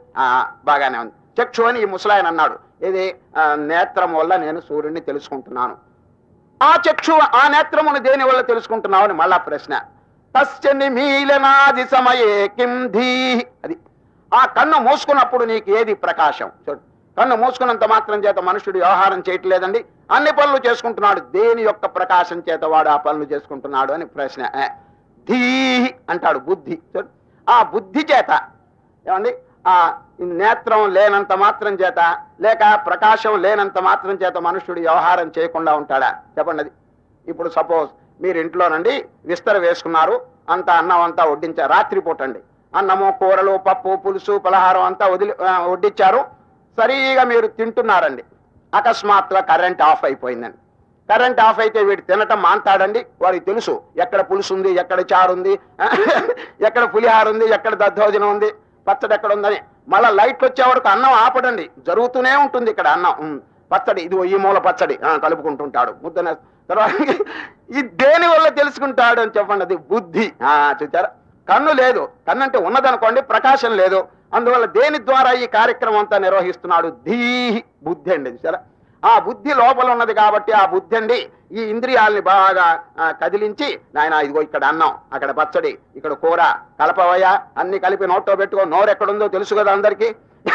బాగానే ఉంది. చక్షు అని ఈ ముసలాయన అన్నాడు. ఇది నేత్రం వల్ల నేను సూర్యుడిని తెలుసుకుంటున్నాను. ఆ చక్షు, ఆ నేత్రమును దేని వల్ల తెలుసుకుంటున్నావు అని మళ్ళా ప్రశ్న. తస్య నిమీలనాది సమయే కిం ధీ, అది ఆ కన్ను మూసుకున్నప్పుడు నీకు ఏది ప్రకాశం? చూడు, కన్ను మూసుకున్నంత మాత్రం చేత మనుషుడు వ్యవహారం చేయట్లేదండి, అన్ని పనులు చేసుకుంటున్నాడు. దేని యొక్క ప్రకాశం చేత వాడు ఆ పనులు చేసుకుంటున్నాడు అని ప్రశ్న. ధీ అంటాడు బుద్ధి. చూడు, ఆ బుద్ధి చేత ఏమండి ఆ నేత్రం లేనంత మాత్రం చేత లేక ప్రకాశం లేనంత మాత్రం చేత మనుషుడు వ్యవహారం చేయకుండా ఉంటాడా? చెప్పండి. అది ఇప్పుడు సపోజ్ మీరు ఇంట్లోనండి విస్తర వేసుకున్నారు, అంతా అన్నం అంతా వడ్డించారు, రాత్రిపూట అండి అన్నము కూరలు పప్పు పులుసు పలహారం అంతా వదిలి వడ్డించారు. సరిగా మీరు తింటున్నారండి, అకస్మాత్తుగా కరెంట్ ఆఫ్ అయిపోయిందండి. కరెంట్ ఆఫ్ అయితే వీడు తినటం మాంతాడండి. వాడికి తెలుసు ఎక్కడ పులుసు ఉంది, ఎక్కడ చారు ఉంది, ఎక్కడ పులిహార ఉంది, ఎక్కడ దద్దోజనం ఉంది, పచ్చడి ఎక్కడ ఉందని. మళ్ళా లైట్లు వచ్చే వరకు అన్నం ఆపడండి, జరుగుతూనే ఉంటుంది ఇక్కడ అన్నం. పచ్చడి ఇది ఈ మూల పచ్చడి కలుపుకుంటుంటాడు ముద్దన. తర్వాత ఈ దేని వల్ల తెలుసుకుంటాడు అని చెప్పండి. అది బుద్ధి. చూచారా, కన్ను లేదు, కన్ను అంటే ఉన్నదనుకోండి, ప్రకాశం లేదు, అందువల్ల దేని ద్వారా ఈ కార్యక్రమం అంతా నిర్వహిస్తున్నాడు? ధీహి, బుద్ధి అండి. చూసారా, ఆ బుద్ధి లోపల ఉన్నది కాబట్టి ఆ బుద్ధి అండి ఈ ఇంద్రియాలని బాగా కదిలించి, నాయన ఇదిగో ఇక్కడ అన్నం, అక్కడ పచ్చడి, ఇక్కడ కూర కలపవయ్యా, అన్ని కలిపి నోట్లో పెట్టుకో. నోరు ఎక్కడుందో తెలుసు కదా అందరికీ.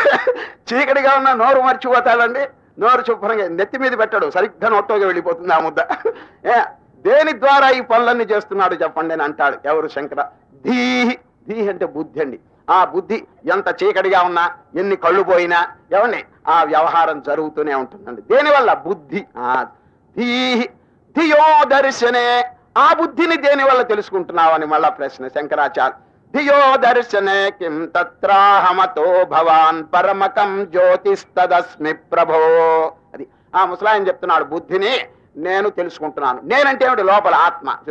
చీకటిగా ఉన్న నోరు మర్చిపోతాడండి, నోరు శుభ్రంగా నెత్తి మీద పెట్టాడు, సరిగ్గా నోట్లోకి వెళ్ళిపోతుంది ఆ ముద్ద. దేని ద్వారా ఈ పనులన్నీ చేస్తున్నాడు చెప్పండి అని అంటాడు. ఎవరు? శంకర. ధీహి, ధీహి అంటే బుద్ధి అండి. ఆ బుద్ధి ఎంత చీకటిగా ఉన్నా, ఎన్ని కళ్ళు పోయినా ఏమండి ఆ వ్యవహారం జరుగుతూనే ఉంటుందండి. దేనివల్ల? బుద్ధి. ధీహి ధియో దర్శనే, ఆ బుద్ధిని దేని వల్ల తెలుసుకుంటున్నావు అని మళ్ళా ప్రశ్న. శంకరాచార్య. ధియో దర్శనే కిం తత్రాహమతో భవాన్ పరమకం జ్యోతిస్తదస్మి ప్రభో. అది ఆ ముసలాయన చెప్తున్నాడు, బుద్ధిని నేను తెలుసుకుంటున్నాను. నేనంటే ఏమిటి? లోపల ఆత్మ.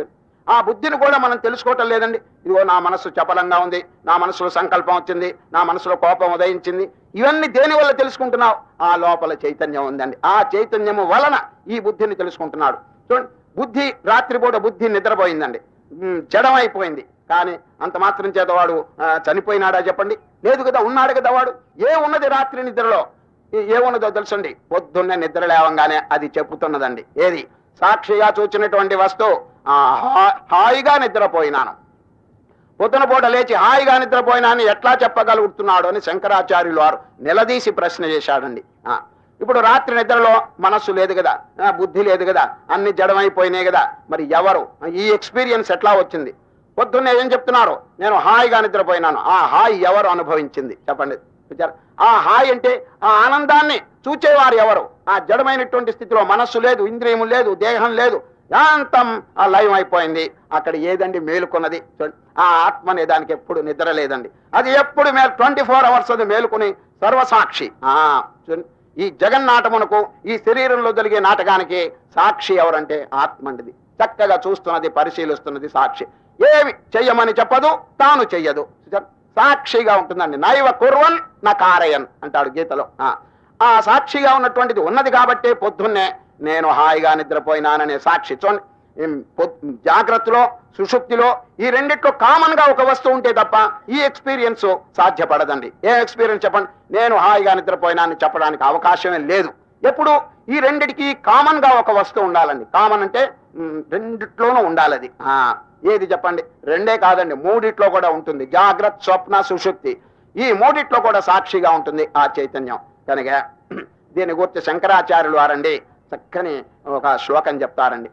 ఆ బుద్ధిని కూడా మనం తెలుసుకోవటం లేదండి. ఇదిగో నా మనసు చపలంగా ఉంది, నా మనసులో సంకల్పం వచ్చింది, నా మనసులో కోపం ఉదయించింది, ఇవన్నీ దేని వల్ల తెలుసుకుంటున్నావు? ఆ లోపల చైతన్యం ఉందండి. ఆ చైతన్యము వలన ఈ బుద్ధిని తెలుసుకుంటున్నాడు. చూడండి, బుద్ధి రాత్రిపూట బుద్ధి నిద్రపోయిందండి, జడమైపోయింది. కానీ అంత మాత్రం చేత వాడు చనిపోయినాడా చెప్పండి? లేదు కదా, ఉన్నాడు కదా. వాడు ఏ ఉన్నది రాత్రి నిద్రలో? ఏమున్నదో తెలుసండి, పొద్దున్నే నిద్ర లేవంగానే అది చెప్పుతున్నదండి. ఏది? సాక్షిగా చూచినటువంటి వస్తువు, హాయిగా నిద్రపోయినాను, పొద్దున పూట లేచి హాయిగా నిద్రపోయినాను ఎట్లా చెప్పగలుగుతున్నాడు అని శంకరాచార్యులు వారు నిలదీసి ప్రశ్న చేశాడండి. ఇప్పుడు రాత్రి నిద్రలో మనస్సు లేదు కదా, బుద్ధి లేదు కదా, అన్ని జడమైపోయినాయి కదా, మరి ఎవరు ఈ ఎక్స్పీరియన్స్ ఎట్లా వచ్చింది? పొద్దున్నే ఏం చెప్తున్నారు? నేను హాయిగా నిద్రపోయినాను. ఆ హాయి ఎవరు అనుభవించింది చెప్పండి? ఆ హాయి అంటే ఆ ఆనందాన్ని చూచేవారు ఎవరు? ఆ జడమైనటువంటి స్థితిలో మనస్సు లేదు, ఇంద్రియము లేదు, దేహం లేదు, యాంతం ఆ లయం అయిపోయింది. అక్కడ ఏదండి మేలుకున్నది? ఆ ఆత్మ అనే దానికి ఎప్పుడు నిద్ర లేదండి. అది ఎప్పుడు మేలు, ట్వంటీ ఫోర్ అవర్స్ అది మేలుకుని సర్వసాక్షి. ఆ ఈ జగన్నాటమునకు, ఈ శరీరంలో జరిగే నాటకానికి సాక్షి ఎవరంటే ఆత్మ అండిది. చక్కగా చూస్తున్నది, పరిశీలిస్తున్నది సాక్షి. ఏమి చెయ్యమని చెప్పదు, తాను చెయ్యదు, సాక్షిగా ఉంటుందండి. నైవ కుర్వన్ నా కారయన్ అంటాడు గీతలో. ఆ సాక్షిగా ఉన్నటువంటిది ఉన్నది కాబట్టే పొద్దున్నే నేను హాయిగా నిద్రపోయినాననే సాక్షి. చూడండి, జాగ్రత్తలో సుషుప్తిలో ఈ రెండిట్లో కామన్ గా ఒక వస్తువు ఉంటే తప్ప ఈ ఎక్స్పీరియన్స్ సాధ్యపడదండి. ఏ ఎక్స్పీరియన్స్ చెప్పండి? నేను హాయిగా నిద్రపోయినానని చెప్పడానికి అవకాశమే లేదు. ఎప్పుడు ఈ రెండిటికి కామన్ గా ఒక వస్తువు ఉండాలండి. కామన్ అంటే రెండిట్లోనూ ఉండాలి. అది ఏది చెప్పండి? రెండే కాదండి, మూడిట్లో కూడా ఉంటుంది. జాగ్రత్త, స్వప్న, సుషుప్తి, ఈ మూడిట్లో కూడా సాక్షిగా ఉంటుంది ఆ చైతన్యం. కనుక దీని గురించి శంకరాచార్యులు వారండి చక్కని ఒక శ్లోకం చెప్తారండి.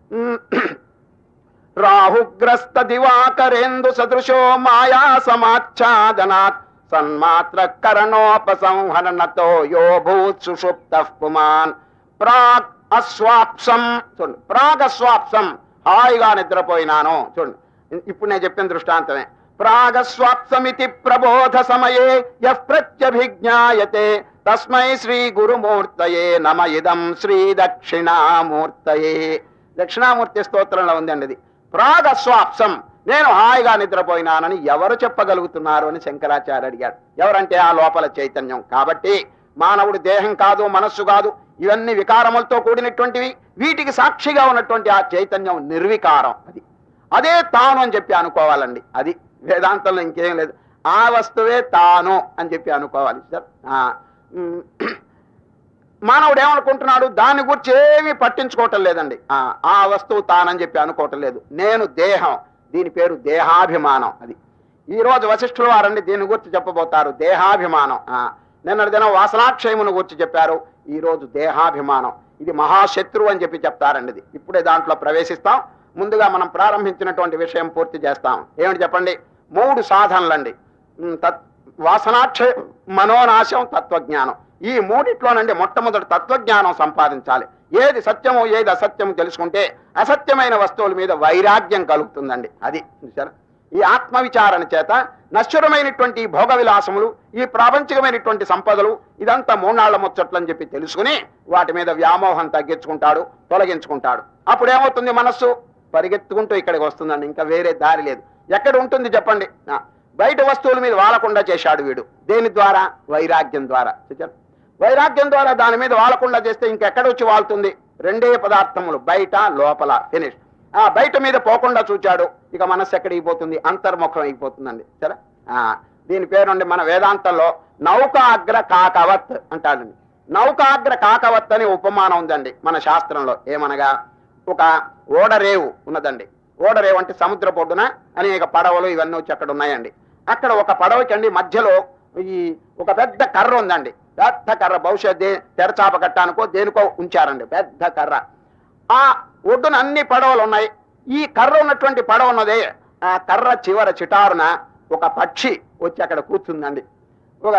రాహుగ్రస్త దివాకరేందు సదృశో మాయా సమాచ్ఛాదనాత్ సన్మాత్ర కరణోపసంహరణతో యో భూత్ సుషుప్తః పుమాన్ ప్రాగ్ అస్వాప్సం. చూడండి, ప్రాగ్ అస్వాప్సం, హాయిగా నిద్రపోయినాను. చూడండి, ఇప్పుడు నేను చెప్పిన దృష్టాంతమే. ప్రాగస్వాప్సమితి ప్రబోధ సమయే యః ప్రత్యభిజ్ఞాయతే తస్మై శ్రీ గురుమూర్తయే నమ ఇదం శ్రీ దక్షిణామూర్తయే. దక్షిణామూర్తి స్తోత్రంలో ఉందండి ఇది. ప్రాగస్వాప్సం, నేను హాయిగా నిద్రపోయినానని ఎవరు చెప్పగలుగుతున్నారు అని శంకరాచార్య అడిగాడు. ఎవరంటే ఆ లోపల చైతన్యం. కాబట్టి మానవుడు దేహం కాదు, మనస్సు కాదు, ఇవన్నీ వికారములతో కూడినటువంటివి. వీటికి సాక్షిగా ఉన్నటువంటి ఆ చైతన్యం నిర్వికారం. అది అదే తాను అని చెప్పి అనుకోవాలండి. అది వేదాంతంలో ఇంకేం లేదు. ఆ వస్తువే తాను అని చెప్పి అనుకోవాలి సార్. మానవుడు ఏమనుకుంటున్నాడు? దాని గురించి ఏమీ పట్టించుకోవటం లేదండి. ఆ వస్తువు తానని చెప్పి అనుకోవటం లేదు. నేను దేహం, దీని పేరు దేహాభిమానం. అది ఈ రోజు వశిష్ఠుల వారండి దీని గురించి చెప్పబోతారు. దేహాభిమానం. నిన్నటి దినం వాసనాక్షయమును గురించి చెప్పారు. ఈ రోజు దేహాభిమానం, ఇది మహాశత్రువు అని చెప్పి చెప్తారండి. ఇది ఇప్పుడే దాంట్లో ప్రవేశిస్తాం. ముందుగా మనం ప్రారంభించినటువంటి విషయం పూర్తి చేస్తాం. ఏమిటి చెప్పండి? మూడు సాధనలండి. తత్ వాసనాక్షయ, మనోనాశం, తత్వజ్ఞానం. ఈ మూడిట్లోనండి మొట్టమొదటి తత్వజ్ఞానం సంపాదించాలి. ఏది సత్యమో ఏది అసత్యమో తెలుసుకుంటే అసత్యమైన వస్తువుల మీద వైరాగ్యం కలుగుతుందండి. అది ఈ ఆత్మవిచారణ చేత నశ్వరమైనటువంటి భోగ విలాసములు, ఈ ప్రాపంచికమైనటువంటి సంపదలు, ఇదంతా మూనాళ్ల ముచ్చట్లని చెప్పి తెలుసుకుని వాటి మీద వ్యామోహం తగ్గించుకుంటాడు, తొలగించుకుంటాడు. అప్పుడు ఏమవుతుంది? మనస్సు పరిగెత్తుకుంటూ ఇక్కడికి వస్తుందండి. ఇంకా వేరే దారి లేదు. ఎక్కడ ఉంటుంది చెప్పండి? బయట వస్తువుల మీద వాలకుండా చేశాడు వీడు. దేని ద్వారా? వైరాగ్యం ద్వారా. వైరాగ్యం ద్వారా దాని మీద వాలకుండా చేస్తే ఇంకెక్కడ వచ్చి వాళ్తుంది? రెండే పదార్థములు, బయట లోపల, ఫినిష్. ఆ బయట మీద పోకుండా చూచాడు, ఇక మనస్సు ఎక్కడికి పోతుంది? అంతర్ముఖం అయిపోతుందండి. సరే, దీని పేరుండి మన వేదాంతంలో నౌకాగ్ర కాకవత్ అంటాడండి. నౌకాగ్ర కాకవత్ అని ఉపమానం ఉందండి మన శాస్త్రంలో. ఏమనగా, ఒక ఓడరేవు ఉన్నదండి. ఓడరేవు అంటే సముద్ర పొడ్డున అనేక పడవలు ఇవన్నీ వచ్చి అక్కడ ఉన్నాయండి. అక్కడ ఒక పడవకి అండి మధ్యలో ఈ ఒక పెద్ద కర్ర ఉందండి. పెద్ద కర్ర, బహుశా దే తెరచాప కట్టానికో దేనికో ఉంచారండి పెద్ద కర్ర. ఆ ఒడ్డున అన్ని పడవలు ఉన్నాయి. ఈ కర్ర ఉన్నటువంటి పడవ ఉన్నదే, ఆ కర్ర చివర చిటారున ఒక పక్షి వచ్చి అక్కడ కూర్చుందండి. ఒక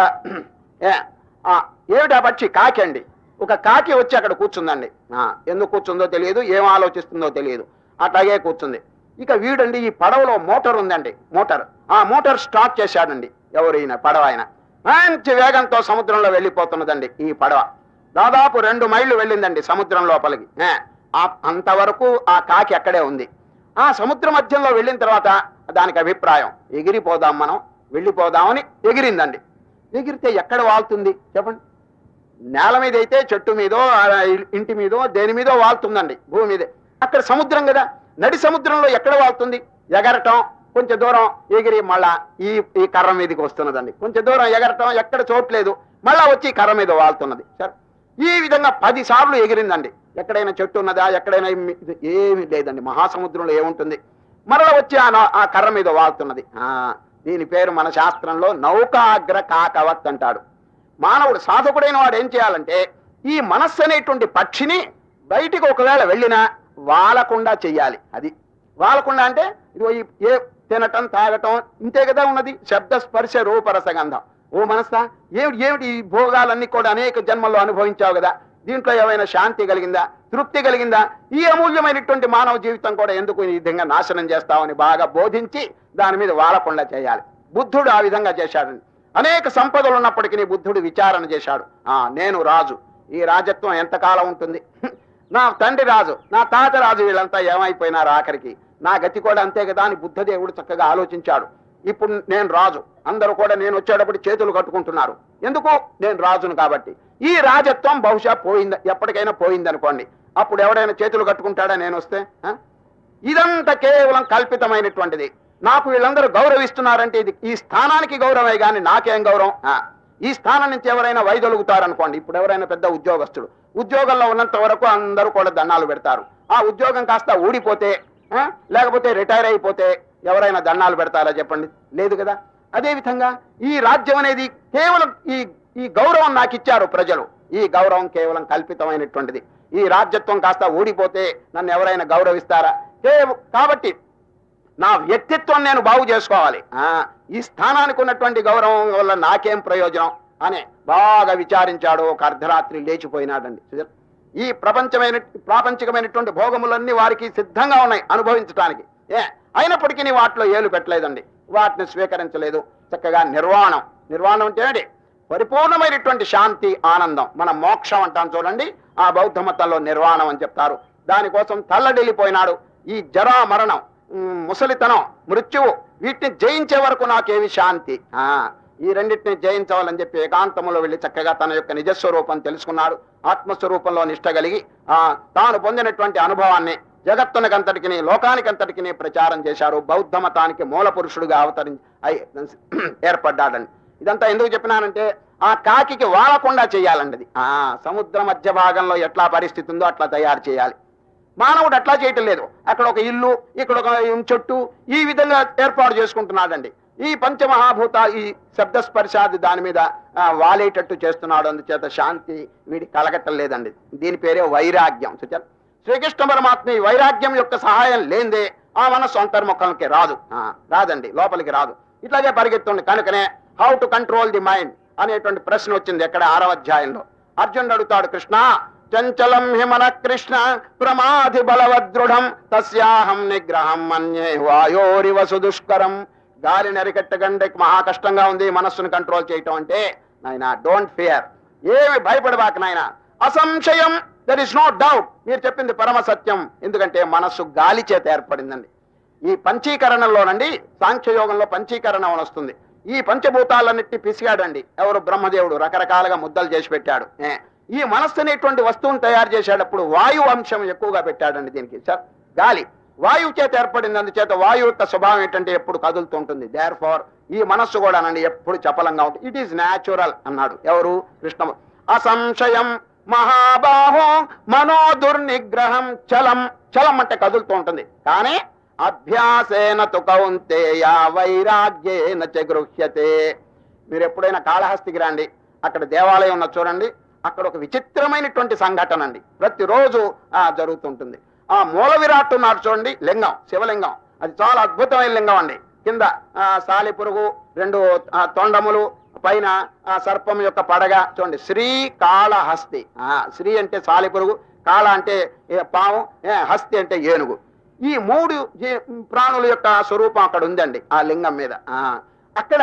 ఏమిటా పక్షి? కాకి అండి. ఒక కాకి వచ్చి అక్కడ కూర్చుందండి. ఎందుకు కూర్చుందో తెలియదు, ఏం ఆలోచిస్తుందో తెలియదు, అట్లాగే కూర్చుంది. ఇక వీడండి ఈ పడవలో మోటార్ ఉందండి. మోటార్ ఆ మోటార్ స్టార్ట్ చేశాడండి. ఎవరైనా పడవ ఆయన మంచి వేగంతో సముద్రంలో వెళ్ళిపోతున్నదండి. ఈ పడవ దాదాపు రెండు మైళ్ళు వెళ్ళిందండి సముద్రం లోపలికి. అంతవరకు ఆ కాకి అక్కడే ఉంది. ఆ సముద్ర మధ్యంలో వెళ్ళిన తర్వాత దానికి అభిప్రాయం ఎగిరిపోదాం, మనం వెళ్ళిపోదామని ఎగిరిందండి. ఎగిరితే ఎక్కడ వాళ్తుంది చెప్పండి? నేల మీద అయితే చెట్టు మీదో ఇంటి మీదో దేని మీదో వాళ్తుందండి, భూమి మీదే. అక్కడ సముద్రం కదా, నడి సముద్రంలో ఎక్కడ వాళ్తుంది? ఎగరటం, కొంచెం దూరం ఎగిరి మళ్ళా ఈ ఈ కర్ర మీదకి వస్తున్నదండి. కొంచెం దూరం ఎగరటం, ఎక్కడ చోట్లేదు, మళ్ళా వచ్చి కర్ర మీద వాళ్తున్నది. సరే, ఈ విధంగా పది సార్లు ఎగిరిందండి. ఎక్కడైనా చెట్టు ఉన్నదా, ఎక్కడైనా ఏమి లేదండి, మహాసముద్రంలో ఏముంటుంది. మరలా వచ్చి ఆ కర్ర మీద వాళ్తున్నది. ఆ దీని పేరు మన శాస్త్రంలో నౌకాగ్ర కాకవత్ అంటాడు. మానవుడు సాధకుడైన వాడు ఏం చేయాలంటే ఈ మనస్సు అనేటువంటి పక్షిని బయటికి ఒకవేళ వెళ్ళినా వాలకుండా చెయ్యాలి. అది వాలకుండా అంటే ఇదిగో ఏ తినటం తాగటం ఇంతే కదా ఉన్నది, శబ్ద స్పర్శ రూపరసగంధం. ఓ మనస్సా, ఏమిటి ఏమిటి ఈ భోగాలన్నీ కూడా అనేక జన్మల్లో అనుభవించావు కదా, దీంట్లో ఏమైనా శాంతి కలిగిందా, తృప్తి కలిగిందా? ఈ అమూల్యమైనటువంటి మానవ జీవితం కూడా ఎందుకు ఈ విధంగా నాశనం చేస్తామని బాగా బోధించి దాని మీద వాలకుండా చేయాలి. బుద్ధుడు ఆ విధంగా చేశాడండి. అనేక సంపదలు ఉన్నప్పటికీ బుద్ధుడు విచారణ చేశాడు. ఆ నేను రాజు, ఈ రాజత్వం ఎంతకాలం ఉంటుంది? నా తండ్రి రాజు, నా తాత రాజు, వీళ్ళంతా ఏమైపోయినారు ఆఖరికి, నా గతి కూడా అంతే కదా అని బుద్ధదేవుడు చక్కగా ఆలోచించాడు. ఇప్పుడు నేను రాజు, అందరూ కూడా నేను వచ్చేటప్పుడు చేతులు కట్టుకుంటున్నారు. ఎందుకు? నేను రాజును కాబట్టి. ఈ రాజత్వం బహుశా పోయింది, ఎప్పటికైనా పోయింది అనుకోండి, అప్పుడు ఎవడైనా చేతులు కట్టుకుంటాడా నేను వస్తే? ఇదంతా కేవలం కల్పితమైనటువంటిది. నాకు వీళ్ళందరూ గౌరవిస్తున్నారంటే ఇది ఈ స్థానానికి గౌరవమే కానీ నాకేం గౌరవం? ఈ స్థానం నుంచి ఎవరైనా వైదొలుగుతారనుకోండి, ఇప్పుడు ఎవరైనా పెద్ద ఉద్యోగస్తుడు ఉద్యోగంలో ఉన్నంత వరకు అందరూ కూడా దండాలు పెడతారు. ఆ ఉద్యోగం కాస్త ఊడిపోతే లేకపోతే రిటైర్ అయిపోతే ఎవరైనా దండాలు పెడతారా చెప్పండి? లేదు కదా. అదేవిధంగా ఈ రాజ్యం అనేది కేవలం ఈ ఈ గౌరవం నాకు ఇచ్చారు ప్రజలు, ఈ గౌరవం కేవలం కల్పితమైనటువంటిది. ఈ రాజ్యత్వం కాస్త ఊడిపోతే నన్ను ఎవరైనా గౌరవిస్తారా? కాబట్టి నా వ్యక్తిత్వం నేను బాగు చేసుకోవాలి, ఈ స్థానానికి ఉన్నటువంటి గౌరవం వల్ల నాకేం ప్రయోజనం అని బాగా విచారించాడు. ఒక అర్ధరాత్రి లేచిపోయినాడండి. ఈ ప్రపంచమైన ప్రాపంచికమైనటువంటి భోగములన్నీ వారికి సిద్ధంగా ఉన్నాయి అనుభవించడానికి. ఏ అయినప్పటికీ వాటిలో ఏలు పెట్టలేదండి, వాటిని స్వీకరించలేదు. చక్కగా నిర్వాణం, నిర్వాణం అంటే ఏంటి? పరిపూర్ణమైనటువంటి శాంతి, ఆనందం. మన మోక్షం అంటాం చూడండి, ఆ బౌద్ధ మతంలో నిర్వాణం అని చెప్తారు. దానికోసం తల్లడిల్లిపోయినాడు. ఈ జరా మరణం, ముసలితనం, మృత్యువు, వీటిని జయించే వరకు నాకేమి శాంతి, ఆ ఈ రెండింటిని జయించవాలని చెప్పి ఏకాంతంలో వెళ్ళి చక్కగా తన యొక్క నిజస్వరూపం తెలుసుకున్నాడు. ఆత్మస్వరూపంలో నిష్ట కలిగి ఆ తాను పొందినటువంటి అనుభవాన్ని జగత్తునికంతటికి లోకానికంతటికి ప్రచారం చేశారు. బౌద్ధ మతానికి మూల పురుషుడుగా అవతరించి ఏర్పడ్డాడండి. ఇదంతా ఎందుకు చెప్పినానంటే ఆ కాకి వాలకుండా చేయాలండి. అది ఆ సముద్ర మధ్య భాగంలో ఎట్లా పరిస్థితి ఉందో అట్లా తయారు చేయాలి. మానవుడు అట్లా చేయటం లేదు. అక్కడ ఒక ఇల్లు, ఇక్కడ ఒక చెట్టు, ఈ విధంగా ఏర్పాటు చేసుకుంటున్నాడండి. ఈ పంచమహాభూత ఈ శబ్దస్పర్శాది దాని మీద వాలేటట్టు చేస్తున్నాడు. అందుచేత శాంతి వీడి కలగటం లేదండి. దీని పేరే వైరాగ్యం. శ్రీకృష్ణ పరమాత్మ ఈ వైరాగ్యం యొక్క సహాయం లేదే ఆ మనస్సు అంతర్ముఖంకి రాదు, రాదండి, లోపలికి రాదు. ఇట్లాగే పరిగెత్తుంది. కనుకనే how to control the mind అనేటువంటి ప్రశ్న వచ్చింది ఎక్కడ ఆరవ అధ్యాయంలో. అర్జునుడు అడుగుతాడు, కృష్ణ చంచలం హిమన కృష్ణ ప్రమాధి బలవదృఢం తస్యాహం నిగ్రహం మన్యే వాయోరివ సుదుష్కరం. గాలిని అరికట్టకంటే మహా కష్టంగా ఉంది మనస్సును కంట్రోల్ చేయటం అంటే. నాయన డోంట్ ఫియర్, ఏమి భయపడబాక నాయన. అసంశయం, దర్ ఇస్ నో డౌట్, మీరు చెప్పింది పరమ సత్యం. ఎందుకంటే మనస్సు గాలి చేత ఏర్పడిందండి. ఈ పంచీకరణలోనండి, సాంఖ్యయోగంలో పంచీకరణం వస్తుంది. ఈ పంచభూతాలన్నిటి పిసిగాడండి ఎవరు? బ్రహ్మదేవుడు రకరకాలుగా ముద్దలు చేసి పెట్టాడు. ఈ మనస్సు అనేటువంటి వస్తువును తయారు చేసేటప్పుడు వాయు అంశం ఎక్కువగా పెట్టాడండి దీనికి. సార్ గాలి వాయువు చేత ఏర్పడింది, అందుచేత వాయువు యొక్క స్వభావం ఏంటంటే ఎప్పుడు కదులుతుంటుంది. దేర్ ఫార్ ఈ మనస్సు కూడా నండి ఎప్పుడు చపలంగా ఉంటుంది. ఇట్ ఈస్ న్యాచురల్ అన్నాడు ఎవరు? కృష్ణ. అసంశయం మహాబాహో మనో దుర్నిగ్రహం చలం. చలం అంటే కదులుతూ ఉంటుంది. కానీ అభ్యాసేన తు కౌంతేయ వైరాగ్యేన చ గృహ్యతే. మీరు ఎప్పుడైనా కాళహస్తికి రండి, అక్కడ దేవాలయం ఉన్న చూడండి. అక్కడ ఒక విచిత్రమైనటువంటి సంఘటన అండి ప్రతిరోజు ఆ జరుగుతుంటుంది. ఆ మూల విరాట్ ఉన్నాడు చూడండి, లింగం, శివలింగం. అది చాలా అద్భుతమైన లింగం అండి. కింద ఆ సాలి పురుగు, రెండు తొండములు, పైన ఆ సర్పం యొక్క పడగ చూడండి. శ్రీ కాళహస్తి. ఆ శ్రీ అంటే సాలి పురుగు, కాళ అంటే పాము, హస్తి అంటే ఏనుగు. ఈ మూడు ప్రాణుల యొక్క స్వరూపం అక్కడ ఉందండి ఆ లింగం మీద. ఆ అక్కడ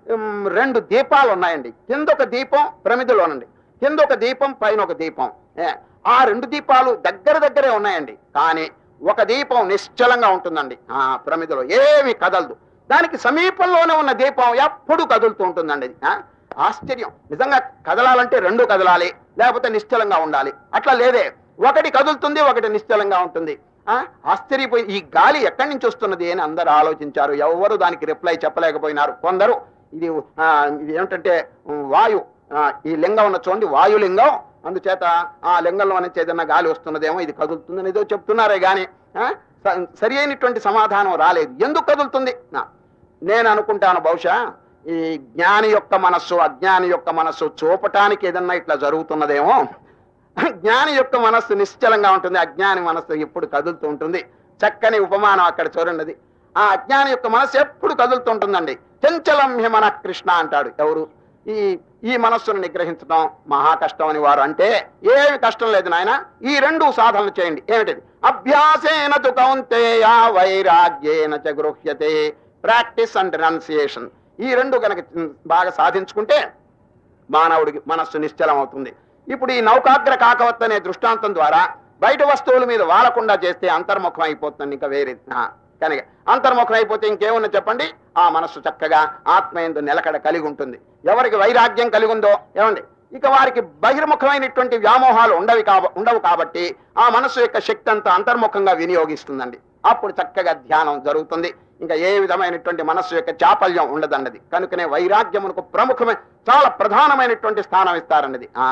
రెండు దీపాలు ఉన్నాయండి. కింద ఒక దీపం ప్రమిదిలోనండి, కింద ఒక దీపం, పైన ఒక దీపం. ఆ రెండు దీపాలు దగ్గర దగ్గరే ఉన్నాయండి. కానీ ఒక దీపం నిశ్చలంగా ఉంటుందండి ఆ ప్రమిదలో, ఏమి కదలదు. దానికి సమీపంలోనే ఉన్న దీపం ఎప్పుడు కదులుతూ ఉంటుందండి. అది ఆశ్చర్యం. నిజంగా కదలాలంటే రెండు కదలాలి, లేకపోతే నిశ్చలంగా ఉండాలి. అట్లా లేదే, ఒకటి కదులుతుంది, ఒకటి నిశ్చలంగా ఉంటుంది. ఆ ఆశ్చర్యపోయి ఈ గాలి ఎక్కడి నుంచి వస్తున్నది అని అందరూ ఆలోచించారు. ఎవరు దానికి రిప్లై చెప్పలేకపోయినారు. కొందరు ఇది ఇది ఏమిటంటే వాయు, ఈ లింగం ఉన్న చూడండి వాయులింగం, అందుచేత ఆ లింగంలో నుంచి ఏదన్నా గాలి వస్తున్నదేమో, ఇది కదులుతుందని ఏదో చెప్తున్నారే గాని సరి అయినటువంటి సమాధానం రాలేదు. ఎందుకు కదులుతుంది? నేను అనుకుంటాను బహుశా ఈ జ్ఞాని యొక్క మనస్సు అజ్ఞాని యొక్క మనస్సు చూపటానికి ఏదన్నా ఇట్లా జరుగుతున్నదేమో. జ్ఞాని యొక్క మనస్సు నిశ్చలంగా ఉంటుంది, అజ్ఞాని మనస్సు ఎప్పుడు కదులుతూ ఉంటుంది. చక్కని ఉపమానం అక్కడ చూడండి. ఆ అజ్ఞాని యొక్క మనస్సు ఎప్పుడు కదులుతూ ఉంటుందండి. చంచలం హి మన కృష్ణ అంటాడు. ఎవరు? ఈ ఈ మనస్సును నిగ్రహించడం మహా కష్టం అని వారు అంటే, ఏమి కష్టం లేదు నాయన, ఈ రెండు సాధనలు చేయండి. ఏమిటిది? అభ్యాసేన తు కౌంతేయ వైరాగ్యేన చ గృహ్యతే. ప్రాక్టీస్ అండ్ రెనౌన్సియేషన్, ఈ రెండు కనుక బాగా సాధించుకుంటే మానవుడికి మనస్సు నిశ్చలం అవుతుంది. ఇప్పుడు ఈ నౌకాగ్ర కాకవత్ అనే దృష్టాంతం ద్వారా బయట వస్తువుల మీద వాలకుండా చేస్తే అంతర్ముఖం అయిపోతుంది. ఇంకా వేరే కనుక అంతర్ముఖం అయిపోతే ఇంకేమన్నా చెప్పండి, ఆ మనస్సు చక్కగా ఆత్మయందు నిలకడ కలిగి ఉంటుంది. ఎవరికి వైరాగ్యం కలిగి ఉందో ఏమండి, ఇక వారికి బహిర్ముఖమైనటువంటి వ్యామోహాలు ఉండవి కాబ ఉండవు కాబట్టి ఆ మనస్సు యొక్క శక్తి అంతా అంతర్ముఖంగా వినియోగిస్తుందండి. అప్పుడు చక్కగా ధ్యానం జరుగుతుంది. ఇంకా ఏ విధమైనటువంటి మనస్సు యొక్క చాపల్యం ఉండదన్నది. కనుకనే వైరాగ్యమునకు ప్రముఖమైన చాలా ప్రధానమైనటువంటి స్థానం ఇస్తారన్నది. ఆ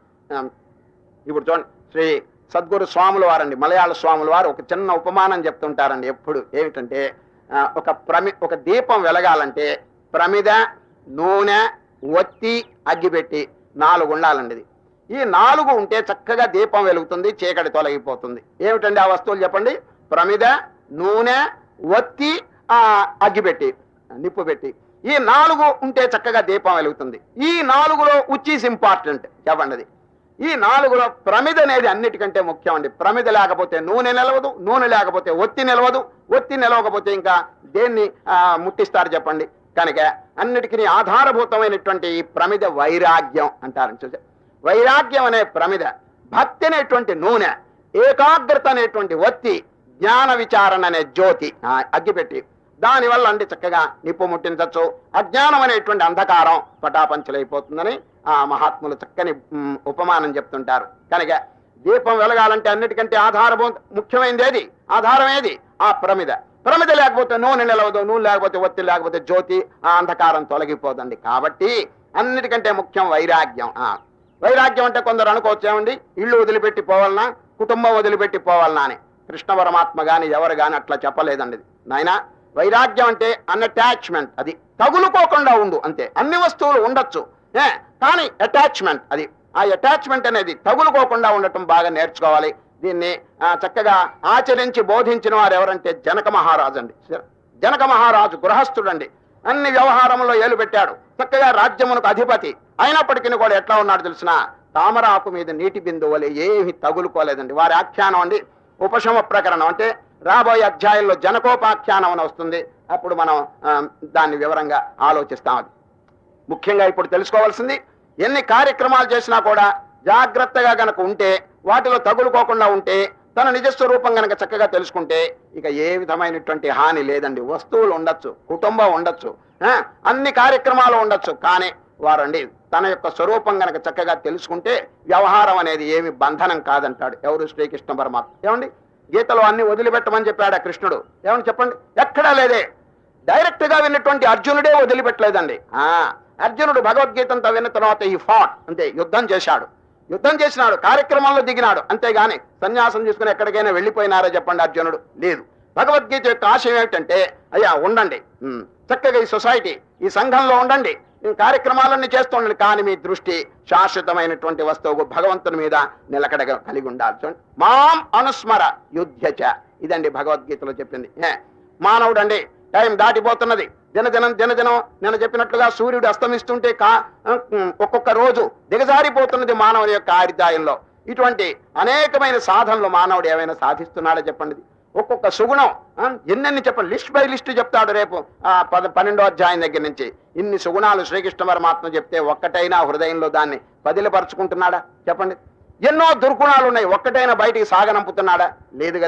ఇప్పుడు చూడండి, శ్రీ సద్గురు స్వాముల వారండి, మలయాళ స్వాముల వారు ఒక చిన్న ఉపమానం చెప్తుంటారండి ఎప్పుడు. ఏమిటంటే ఒక ప్రమి ఒక దీపం వెలగాలంటే ప్రమిద, నూనె, ఒత్తి, అగ్గిపెట్టి నాలుగు ఉండాలండి. ఇది ఈ నాలుగు ఉంటే చక్కగా దీపం వెలుగుతుంది, చీకటి తొలగిపోతుంది. ఏమిటండి ఆ వస్తువులు చెప్పండి? ప్రమిద, నూనె, ఒత్తి, ఆ అగ్గిపెట్టి, నిప్పు పెట్టి. ఈ నాలుగు ఉంటే చక్కగా దీపం వెలుగుతుంది. ఈ నాలుగులో ఉచ్చీస్ ఇంపార్టెంట్ చెప్పండి. ఈ నాలుగులో ప్రమిద అనేది అన్నిటికంటే ముఖ్యం అండి. ప్రమిద లేకపోతే నూనె నిలవదు, నూనె లేకపోతే ఒత్తి నిలవదు, ఒత్తి నిలవకపోతే ఇంకా దేన్ని ముట్టిస్తారు చెప్పండి. కనుక అన్నిటికీ ఆధారభూతమైనటువంటి ఈ ప్రమిద వైరాగ్యం అంటారు. చూసే వైరాగ్యం అనే ప్రమిద, భక్తి అనేటువంటి నూనె, ఏకాగ్రత అనేటువంటి ఒత్తి, జ్ఞాన విచారణ అనే జ్యోతి అగ్గిపెట్టి, దానివల్ల అండి చక్కగా నిప్పు ముట్టించచ్చు. అజ్ఞానం అనేటువంటి అంధకారం పటాపంచలైపోతుందని ఆ మహాత్ములు చక్కని ఉపమానం చెప్తుంటారు. కనుక దీపం వెలగాలంటే అన్నిటికంటే ఆధారభూ ముఖ్యమైనది ఏది? ఆధారం ఏది? ఆ ప్రమిద. ప్రమిద లేకపోతే నూనె నిలవదు, నూనె లేకపోతే ఒత్తి లేకపోతే జ్యోతి, ఆ అంధకారం తొలగిపోదండి. కాబట్టి అన్నిటికంటే ముఖ్యం వైరాగ్యం. ఆ వైరాగ్యం అంటే కొందరు అనుకోవచ్చు, ఏమండి ఇల్లు వదిలిపెట్టి పోవాలన్నా, కుటుంబం వదిలిపెట్టి పోవాలన్నా అని. కృష్ణ పరమాత్మ గాని ఎవరు గాని అట్లా చెప్పలేదండి. నాయనా వైరాగ్యం అంటే అన్అటాచ్మెంట్, అది తగులుకోకుండా ఉండు అంతే. అన్ని వస్తువులు ఉండొచ్చు ఏ కానీ అటాచ్మెంట్, అది ఆ అటాచ్మెంట్ అనేది తగులుకోకుండా ఉండటం బాగా నేర్చుకోవాలి. దీన్ని చక్కగా ఆచరించి బోధించిన వారు ఎవరంటే జనక మహారాజు అండి. జనక మహారాజు గృహస్థుడండి, అన్ని వ్యవహారంలో ఏలు పెట్టాడు, చక్కగా రాజ్యమునకు అధిపతి. అయినప్పటికీ కూడా ఎట్లా ఉన్నాడు తెలిసిన, తామరాకు మీద నీటి బిందువులే ఏమి తగులుకోలేదండి. వారి ఆఖ్యానం అండి ఉపశమ ప్రకరణం. అంటే రాబోయే అధ్యాయంలో జనకోపాఖ్యానం అని వస్తుంది, అప్పుడు మనం దాన్ని వివరంగా ఆలోచిస్తాం. అది ముఖ్యంగా ఇప్పుడు తెలుసుకోవాల్సింది, ఎన్ని కార్యక్రమాలు చేసినా కూడా జాగ్రత్తగా గనక ఉంటే, వాటిలో తగులుకోకుండా ఉంటే, తన నిజస్వరూపం గనక చక్కగా తెలుసుకుంటే ఇక ఏ విధమైనటువంటి హాని లేదండి. వస్తువులు ఉండొచ్చు, కుటుంబం ఉండొచ్చు, అన్ని కార్యక్రమాలు ఉండొచ్చు, కానీ వారండి తన యొక్క స్వరూపం గనక చక్కగా తెలుసుకుంటే వ్యవహారం అనేది ఏమి బంధనం కాదంటాడు. ఎవరు? శ్రీకృష్ణ పరమాత్మ. ఏమండి గీతలో అన్ని వదిలిపెట్టమని చెప్పాడు కృష్ణుడు. ఏమని చెప్పండి? ఎక్కడా లేదే. డైరెక్ట్ గా విన్నటువంటి అర్జునుడే వదిలిపెట్టలేదండి. ఆ అర్జునుడు భగవద్గీతంతో విన్న తర్వాత ఈ ఫాట్ అంతే, యుద్ధం చేశాడు, యుద్ధం చేసినాడు, కార్యక్రమంలో దిగినాడు. అంతేగాని సన్యాసం తీసుకుని ఎక్కడికైనా వెళ్ళిపోయినారా చెప్పండి? అర్జునుడు లేదు. భగవద్గీత యొక్క ఆశయం ఏమిటంటే, అయ్యా ఉండండి చక్కగా ఈ సొసైటీ, ఈ సంఘంలో ఉండండి, కార్యక్రమాలన్నీ చేస్తూ ఉండండి, కానీ మీ దృష్టి శాశ్వతమైనటువంటి వస్తువు భగవంతుని మీద నిలకడగా కలిగి ఉండాలి. చూడండి, మాం అనుస్మర యుద్ధచ, ఇదండి భగవద్గీతలో చెప్పింది. మానవుడు అండి టైం దాటిపోతున్నది, దినదినం దినదినం నేను చెప్పినట్లుగా సూర్యుడు అస్తమిస్తుంటే కా ఒక్కొక్క రోజు దిగజారిపోతున్నది మానవుని యొక్క ఆయుర్దాయంలో. ఇటువంటి అనేకమైన సాధనలు మానవుడు ఏమైనా సాధిస్తున్నాడో చెప్పండి. ఒక్కొక్క సుగుణం ఎన్నెన్ని చెప్పండి, లిస్ట్ బై లిస్ట్ చెప్తాడు రేపు ఆ పద పన్నెండో అధ్యాయం దగ్గర నుంచి. ఇన్ని సుగుణాలు శ్రీకృష్ణ పరమాత్మ చెప్తే ఒక్కటైనా హృదయంలో దాన్ని బదిలపరుచుకుంటున్నాడా చెప్పండి? ఎన్నో దుర్గుణాలు ఉన్నాయి, ఒక్కటైనా బయటికి సాగనంపుతున్నాడా? లేదు కదా.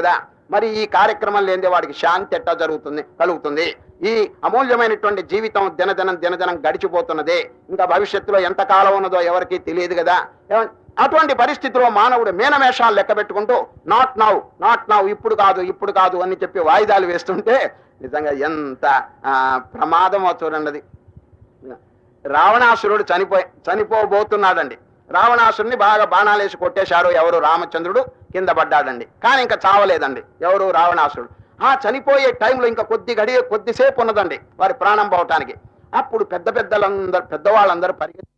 మరి ఈ కార్యక్రమం లేనిదే వాడికి శాంతి ఎట్టా జరుగుతుంది కలుగుతుంది? ఈ అమూల్యమైనటువంటి జీవితం దినదినం దినదినం గడిచిపోతున్నదే, ఇంకా భవిష్యత్తులో ఎంత కాలం ఉన్నదో ఎవరికి తెలియదు కదా. అటువంటి పరిస్థితిలో మానవుడు మీనమేషాలు లెక్క పెట్టుకుంటూ నాట్ నౌ నాట్ నౌ ఇప్పుడు కాదు ఇప్పుడు కాదు అని చెప్పి వాయిదాలు వేస్తుంటే నిజంగా ఎంత ప్రమాదమో చూడండి. రావణాసురుడు చనిపోయి చనిపోబోతున్నాడండి. రావణాసురుని బాగా బాణాలేసి కొట్టేశారు ఎవరు? రామచంద్రుడు కింద పడ్డాడండి. కానీ ఇంకా చావలేదండి ఎవరు? రావణాసురుడు. ఆ చనిపోయే టైంలో ఇంకా కొద్ది గడియ కొద్దిసేపు ఉన్నదండి వారి ప్రాణం పోవటానికి. అప్పుడు పెద్ద పెద్దలందరూ పెద్దవాళ్ళందరూ పరిగెత్తి,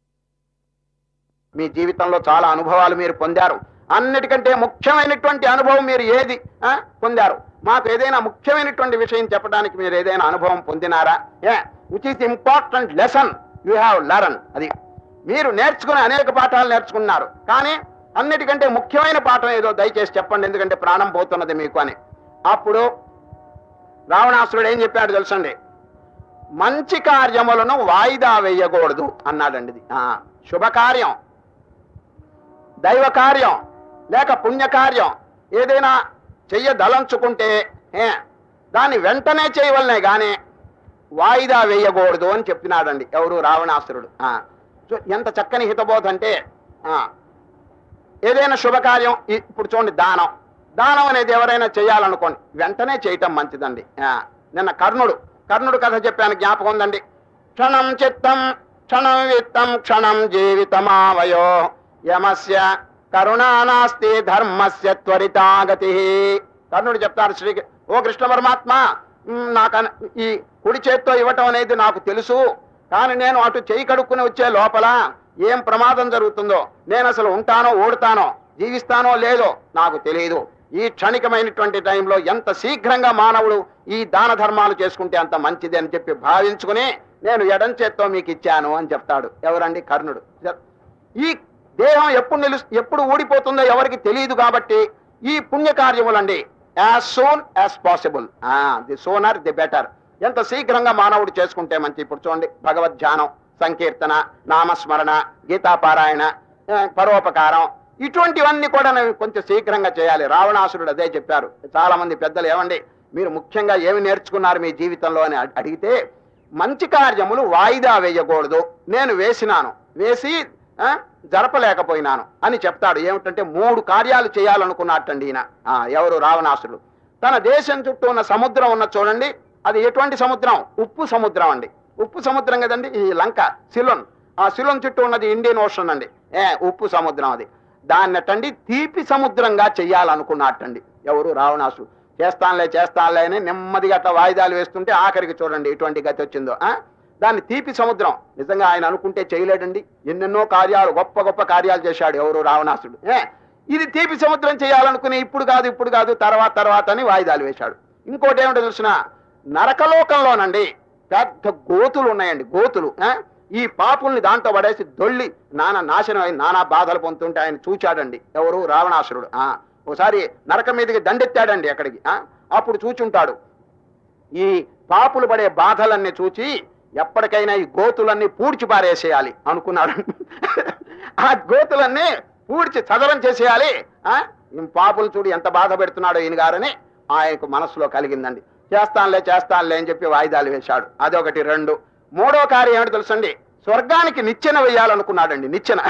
మీ జీవితంలో చాలా అనుభవాలు మీరు పొందారు, అన్నిటికంటే ముఖ్యమైనటువంటి అనుభవం మీరు ఏది పొందారు? మాకు ఏదైనా ముఖ్యమైనటువంటి విషయం చెప్పడానికి మీరు ఏదైనా అనుభవం పొందినారా? A which is important lesson you have learn. అది మీరు నేర్చుకుని అనేక పాఠాలు నేర్చుకున్నారు, కానీ అన్నిటికంటే ముఖ్యమైన పాఠం ఏదో దయచేసి చెప్పండి, ఎందుకంటే ప్రాణం పోతున్నది మీకు అని. అప్పుడు రావణాసురుడు ఏం చెప్పాడు తెలుసండి? మంచి కార్యములను వాయిదా వేయకూడదు అన్నాడండి. ఇది శుభకార్యం, దైవ కార్యం లేక పుణ్యకార్యం ఏదైనా చెయ్యదలంచుకుంటే దాన్ని వెంటనే చేయవలనే గాని వాయిదా వేయకూడదు అని చెప్పినాడండి ఎవరు? రావణాసురుడు. ఎంత చక్కని హితబోధ అంటే, ఏదైనా శుభకార్యం ఇప్పుడు చూడండి, దానం దానం అనేది ఎవరైనా చేయాలనుకోండి వెంటనే చేయటం మంచిదండి. నిన్న కర్ణుడు కర్ణుడు కథ చెప్పాను, జ్ఞాపకం ఉందండి. క్షణం చిత్తం క్షణం విత్తం క్షణం జీవితమావయో యమస్య కరుణానాస్తి ధర్మస్య త్వరితాగతి. కర్ణుడు చెప్తారు, శ్రీ ఓ కృష్ణ పరమాత్మ, నాకు ఈ కుడి చేత్తో ఇవ్వటం అనేది నాకు తెలుసు, కానీ నేను అటు చేయి కడుక్కుని వచ్చే లోపల ఏం ప్రమాదం జరుగుతుందో, నేను అసలు ఉంటానో ఓడుతానో జీవిస్తానో లేదో నాకు తెలియదు. ఈ క్షణికమైనటువంటి టైంలో ఎంత శీఘ్రంగా మానవుడు ఈ దాన ధర్మాలు చేసుకుంటే అంత మంచిది అని చెప్పి భావించుకుని నేను ఎడం చేత్తో మీకు ఇచ్చాను అని చెప్తాడు. ఎవరండి? కర్ణుడు. ఈ దేహం ఎప్పుడు నిలు ఎప్పుడు ఊడిపోతుందో ఎవరికి తెలియదు కాబట్టి ఈ పుణ్యకార్యములండి as soon as possible, the sooner the better, ఎంత శీఘ్రంగా మానవుడు చేసుకుంటే మంచి. ఇప్పుడు చూడండి, భగవద్ ధ్యానం, సంకీర్తన, నామస్మరణ, గీతాపారాయణ, పరోపకారం, ఇటువంటివన్నీ కూడా కొంచెం శీఘ్రంగా చేయాలి. రావణాసురుడు అదే చెప్పారు. చాలా మంది పెద్దలు ఏమండి మీరు ముఖ్యంగా ఏమి నేర్చుకున్నారు మీ జీవితంలో అని అడిగితే, మంచి కార్యములు వాయిదా వేయకూడదు, నేను వేసినాను వేసి జరపలేకపోయినాను అని చెప్తాడు. ఏమిటంటే మూడు కార్యాలు చేయాలనుకున్నట్టండి ఈయన ఎవరు? రావణాసురుడు. తన దేశం చుట్టూ ఉన్న సముద్రం ఉన్న చూడండి, అది ఎటువంటి సముద్రం? ఉప్పు సముద్రం అండి. ఉప్పు సముద్రం కదండి ఈ లంక, సిలోన్. ఆ సిలోన్ చుట్టూ ఉన్నది ఇండియన్ ఓషన్ అండి, ఏ ఉప్పు సముద్రం అది. దాన్నటండి తీపి సముద్రంగా చెయ్యాలనుకున్నట్టండి ఎవరు? రావణాసుడు. చేస్తానులే చేస్తానులే అని నెమ్మదిగా అట్లా వాయిదాలు వేస్తుంటే ఆఖరికి చూడండి ఎటువంటి గతి వచ్చిందో. దాన్ని తీపి సముద్రం. నిజంగా ఆయన అనుకుంటే చేయలేడండి, ఎన్నెన్నో కార్యాలు గొప్ప గొప్ప కార్యాలు చేశాడు ఎవరు? రావణాసుడు. ఏ ఇది తీపి సముద్రం చేయాలనుకుని ఇప్పుడు కాదు ఇప్పుడు కాదు తర్వాత తర్వాత అని వాయిదాలు వేశాడు. ఇంకోటి ఏమిటో చూసినా, నరకలోకంలోనండి పెద్ద గోతులు ఉన్నాయండి, గోతులు. ఈ పాపుల్ని దాంట్లో పడేసి దొల్లి నానా నాశనం అయి నానా బాధలు పొందుతుంటే ఆయన చూచాడండి ఎవరు? రావణాసురుడు. ఒకసారి నరకం మీదకి దండెత్తాడండి అక్కడికి. అప్పుడు చూచుంటాడు ఈ పాపులు పడే బాధలన్నీ చూచి ఎప్పటికైనా ఈ గోతులన్నీ పూడ్చి పారేసేయాలి అనుకున్నాడు. ఆ గోతులన్నీ పూడ్చి చదరం చేసేయాలి, పాపులు చూడు ఎంత బాధ పెడుతున్నాడో ఈయన గారని ఆయనకు మనసులో కలిగిందండి. చేస్తానులే చేస్తానులే అని చెప్పి వాయిదాలు వేశాడు. అదొకటి. రెండు మూడో కార్యం ఏమిటి తెలుసండి? స్వర్గానికి నిచ్చెన వేయాలనుకున్నాడండి. నిచ్చెన.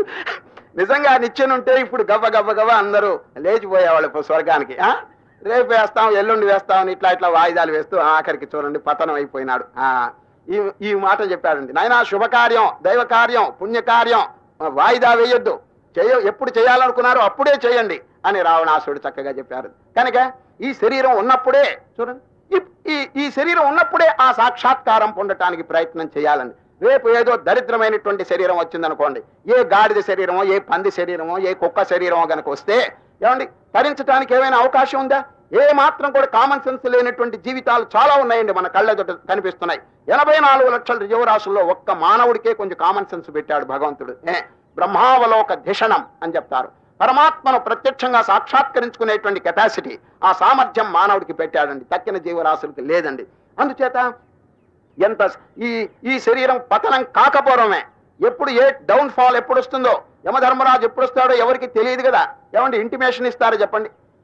నిజంగా నిచ్చెన ఉంటే ఇప్పుడు గవ్వ గవ్వ గవ్వ అందరూ లేచిపోయేవాళ్ళు స్వర్గానికి. రేపు వేస్తాం ఎల్లుండి వేస్తామని ఇట్లా ఇట్లా వాయిదాలు వేస్తూ ఆఖరికి చూడండి పతనం అయిపోయినాడు. ఈ ఈ మాట చెప్పాడండి. నాయనా శుభకార్యం, దైవ కార్యం, పుణ్యకార్యం వాయిదా వేయొద్దు, చేయ ఎప్పుడు చేయాలనుకున్నారో అప్పుడే చేయండి అని రావణాసురుడు చక్కగా చెప్పారు. కనుక ఈ శరీరం ఉన్నప్పుడే చూడండి, ఈ ఈ శరీరం ఉన్నప్పుడే ఆ సాక్షాత్కారం పొందటానికి ప్రయత్నం చేయాలండి. రేపు ఏదో దరిద్రమైనటువంటి శరీరం వచ్చిందనుకోండి, ఏ గాడిద శరీరమో ఏ పంది శరీరమో ఏ కుక్క శరీరమో కనుక వస్తే ఏమండి భరించడానికి ఏమైనా అవకాశం ఉందా? ఏ మాత్రం కూడా కామన్ సెన్స్ లేనటువంటి జీవితాలు చాలా ఉన్నాయండి మన కళ్ళెదుట కనిపిస్తున్నాయి. ఎనభై నాలుగు లక్షల జీవరాశుల్లో ఒక్క మానవుడికే కొంచెం కామన్ సెన్స్ పెట్టాడు భగవంతుడు. ఏ బ్రహ్మావలోక ధిషణం అని చెప్తారు. పరమాత్మను ప్రత్యక్షంగా సాక్షాత్కరించుకునేటువంటి కెపాసిటీ, ఆ సామర్థ్యం మానవుడికి పెట్టాడండి, తక్కిన జీవరాశులకి లేదండి. అందుచేత ఎంత ఈ ఈ శరీరం పతనం కాకపోవడమే, ఎప్పుడు ఏ డౌన్ ఫాల్ ఎప్పుడు వస్తుందో, యమధర్మరాజు ఎప్పుడు వస్తాడో ఎవరికి తెలియదు కదా. ఏమంటే ఇంటిమేషన్ ఇస్తారు చెప్పండి.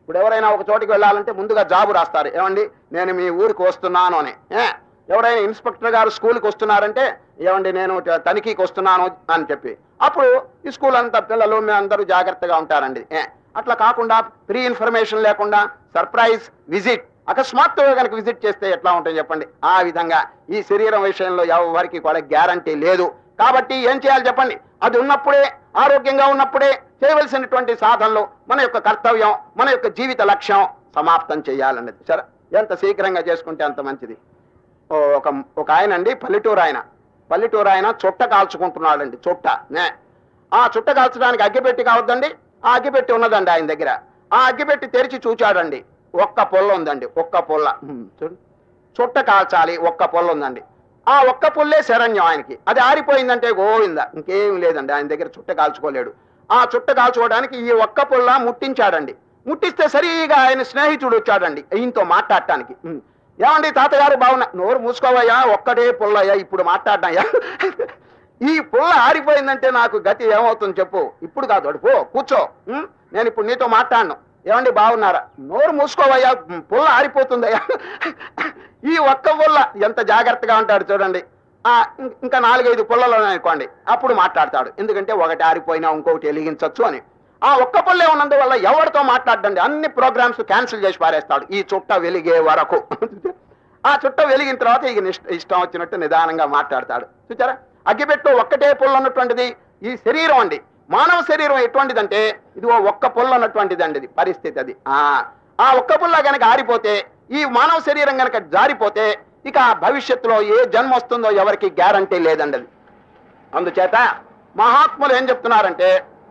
ఇప్పుడు ఎవరైనా ఒక చోటికి వెళ్ళాలంటే ముందుగా జాబు రాస్తారు, ఏమండి నేను మీ ఊరికి వస్తున్నాను అని. ఎవరైనా ఇన్స్పెక్టర్ గారు స్కూల్కి వస్తున్నారంటే ఏమండి నేను తనిఖీకి వస్తున్నాను అని చెప్పి, అప్పుడు ఈ స్కూల్ అంతా పిల్లలు మేము అందరూ జాగ్రత్తగా ఉంటారండి. అట్లా కాకుండా ప్రీ ఇన్ఫర్మేషన్ లేకుండా సర్ప్రైజ్ విజిట్, అకస్మాత్తుగా కనుక విజిట్ చేస్తే ఎట్లా ఉంటుంది చెప్పండి. ఆ విధంగా ఈ శరీరం విషయంలో ఎవరికి కూడా గ్యారంటీ లేదు. కాబట్టి ఏం చేయాలి చెప్పండి, అది ఉన్నప్పుడే, ఆరోగ్యంగా ఉన్నప్పుడే చేయవలసినటువంటి సాధనలు, మన యొక్క కర్తవ్యం, మన యొక్క జీవిత లక్ష్యం సమాప్తం చేయాలన్నది. సరే, ఎంత శీఘ్రంగా చేసుకుంటే అంత మంచిది. ఒక ఒక ఆయన అండి, పల్లెటూరు ఆయన పల్లెటూరు ఆయన చుట్ట కాల్చుకుంటున్నాడండి. చుట్ట ఆ చుట్ట కాల్చడానికి అగ్గిపెట్టి కావద్దండి, ఆ అగ్గిపెట్టి ఉన్నదండి ఆయన దగ్గర. ఆ అగ్గిపెట్టి తెరిచి చూచాడండి, ఒక్క పొల్ల ఉందండి, ఒక్క పొల్ల. చుట్ట కాల్చాలి, ఒక్క పొల్ల ఉందండి. ఆ ఒక్క పుల్లే శరణ్యం ఆయనకి. అది ఆరిపోయిందంటే గోవింద, ఇంకేం లేదండి ఆయన దగ్గర. చుట్ట కాల్చుకోలేడు. ఆ చుట్ట కాల్చుకోవడానికి ఈ ఒక్క పుల్ల ముట్టించాడండి. ముట్టిస్తే సరిగా ఆయన స్నేహితుడు వచ్చాడండి ఈయనతో మాట్లాడటానికి. ఏమండి తాతగారు బాగున్నా, నోరు మూసుకోవయ్యా, ఒక్కటే పుల్లయ్యా, ఇప్పుడు మాట్లాడ్డాయ్యా. ఈ పుల్ల ఆరిపోయిందంటే నాకు గతి ఏమవుతుంది చెప్పు. ఇప్పుడు కాదు, అడుపు కూర్చో, నేను ఇప్పుడు నీతో మాట్లాడను. ఏమండి బాగున్నారా, నోరు మూసుకోవయ్యా, పుల్ల ఆరిపోతుందయ్యా. ఈ ఒక్క పుల్ల ఎంత జాగ్రత్తగా ఉంటాడు చూడండి. ఆ ఇంకా నాలుగైదు పుల్లలు అనుకోండి, అప్పుడు మాట్లాడతాడు. ఎందుకంటే ఒకటి ఆరిపోయినా ఇంకొకటి వెలిగించవచ్చు అని. ఆ ఒక్క పుల్లే ఉన్నందువల్ల ఎవరితో మాట్లాడండి, అన్ని ప్రోగ్రామ్స్ క్యాన్సిల్ చేసి పారేస్తాడు ఈ చుట్ట వెలిగే వరకు. ఆ చుట్ట వెలిగిన తర్వాత ఇక ఇష్టం వచ్చినట్టు నిదానంగా మాట్లాడతాడు. చూచారా, అగ్గిపెట్టు ఒక్కటే పుల్ల ఉన్నటువంటిది ఈ శరీరం అండి. మానవ శరీరం ఎటువంటిదంటే ఇదిగో ఒక్క పుల్ల అన్నటువంటిది అండి పరిస్థితి. అది ఆ ఒక్క పుల్ల గనక ఆరిపోతే, ఈ మానవ శరీరం గనక జారిపోతే ఇక భవిష్యత్తులో ఏ జన్మ వస్తుందో ఎవరికి గ్యారంటీ లేదండి. అది అందుచేత మహాత్ములు ఏం చెప్తున్నారంటే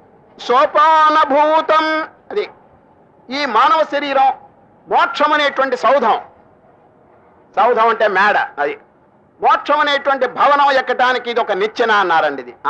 సోపానభూతం, అది ఈ మానవ శరీరం మోక్షం అనేటువంటి సౌధం. సౌధం అంటే మేడ. అది మోక్షం అనేటువంటి భవనం ఎక్కటానికి ఇది ఒక నిచ్చెన అన్నారండి. ఇది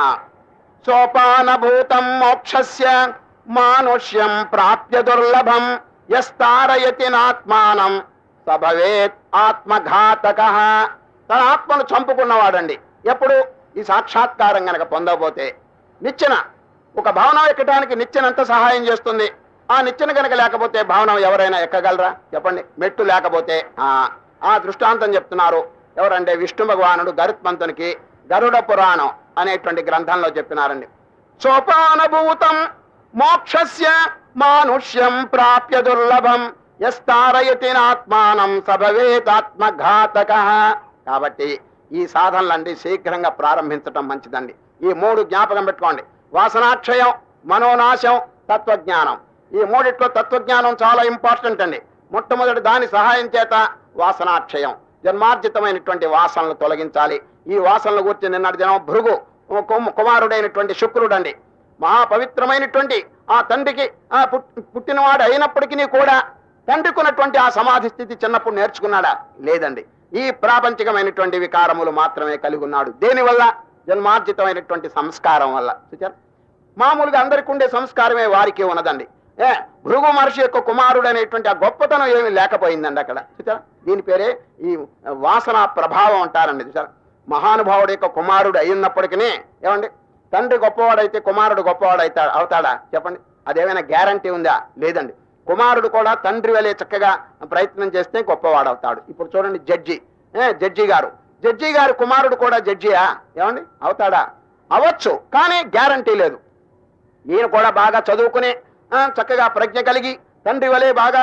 సోపానభూతం మోక్షస్య మానుష్యం ప్రాప్య దుర్లభం యస్తారయతి నాత్మానం సభవేత్ ఆత్మఘాతక. తన ఆత్మను చంపుకున్నవాడండి ఎప్పుడు ఈ సాక్షాత్కారం గనక పొందకపోతే. నిచ్చెన, ఒక భవనం ఎక్కడానికి నిచ్చెన ఎంత సహాయం చేస్తుంది. ఆ నిచ్చెన కనుక లేకపోతే భవనం ఎవరైనా ఎక్కగలరా చెప్పండి. మెట్టు లేకపోతే. ఆ దృష్టాంతం చెప్తున్నారు ఎవరంటే విష్ణు భగవానుడు గరుత్మంతునికి గరుడ పురాణం అనేటువంటి గ్రంథంలో చెప్పినారండి. సోపానభూతం మోక్షస్య మానుష్యం ప్రాప్య దుర్లభం యస్తారయతి ఆత్మానం సభవేతాత్మఘాతక. కాబట్టి ఈ సాధనలండి శీఘ్రంగా ప్రారంభించటం మంచిదండి. ఈ మూడు జ్ఞాపకం పెట్టుకోండి. వాసనాక్షయం, మనోనాశం, తత్వజ్ఞానం. ఈ మూడిట్లో తత్వజ్ఞానం చాలా ఇంపార్టెంట్ అండి. మొట్టమొదటి దాని సహాయం చేత వాసనాక్షయం, జన్మార్జితమైనటువంటి వాసనలు తొలగించాలి. ఈ వాసనలు గురించి నిన్నటి దినం భృగు కుమారుడైనటువంటి శుక్రుడు అండి, మహాపవిత్రమైనటువంటి ఆ తండ్రికి ఆ పుట్టినవాడు అయినప్పటికీ కూడా తండ్రికి ఉన్నటువంటి ఆ సమాధి స్థితి చిన్నప్పుడు నేర్చుకున్నాడా? లేదండి. ఈ ప్రాపంచికమైనటువంటి వికారములు మాత్రమే కలిగి ఉన్నాడు. దేనివల్ల? జన్మార్జితమైనటువంటి సంస్కారం వల్ల. చూచారు, మామూలుగా అందరికీ ఉండే సంస్కారమే వారికి ఉన్నదండి. ఏ భృగు మహర్షి యొక్క కుమారుడు అనేటువంటి ఆ గొప్పతనం ఏమి లేకపోయిందండి అక్కడ. చూచారా, దీని పేరే ఈ వాసన ప్రభావం అంటారండి. చూచారా, మహానుభావుడు యొక్క కుమారుడు అయినప్పటికీ ఏమండి తండ్రి గొప్పవాడైతే కుమారుడు గొప్పవాడు అవుతా అవుతాడా చెప్పండి? అదేమైనా గ్యారంటీ ఉందా? లేదండి. కుమారుడు కూడా తండ్రి వలె చక్కగా ప్రయత్నం చేస్తే గొప్పవాడు అవుతాడు. ఇప్పుడు చూడండి జడ్జి, ఏ జడ్జి గారు జడ్జి గారు కుమారుడు కూడా జడ్జియా? ఏమండి అవుతాడా? అవ్వచ్చు, కానీ గ్యారంటీ లేదు. ఈయన కూడా బాగా చదువుకుని చక్కగా ప్రజ్ఞ కలిగి తండ్రి వలె బాగా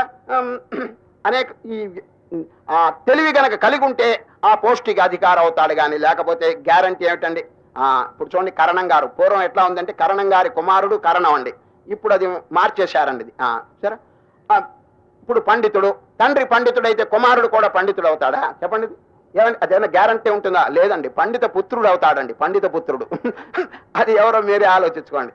అనేక ఈ తెలివి గనక కలిగి ఉంటే ఆ పోస్టుకి అధికారం అవుతాడు. కానీ లేకపోతే గ్యారంటీ ఏమిటండి? ఇప్పుడు చూడండి కరణం గారు, పూర్వం ఎట్లా ఉందంటే కరణం గారి కుమారుడు కరణం అండి. ఇప్పుడు అది మార్చేశారండి. ఇది సరే, ఇప్పుడు పండితుడు, తండ్రి పండితుడు అయితే కుమారుడు కూడా పండితుడు అవుతాడా చెప్పండి? ఏమండి అదేమైనా గ్యారంటీ ఉంటుందా? లేదండి. పండిత పుత్రుడు అవుతాడండి, పండిత పుత్రుడు. అది ఎవరో మీరే ఆలోచించుకోండి.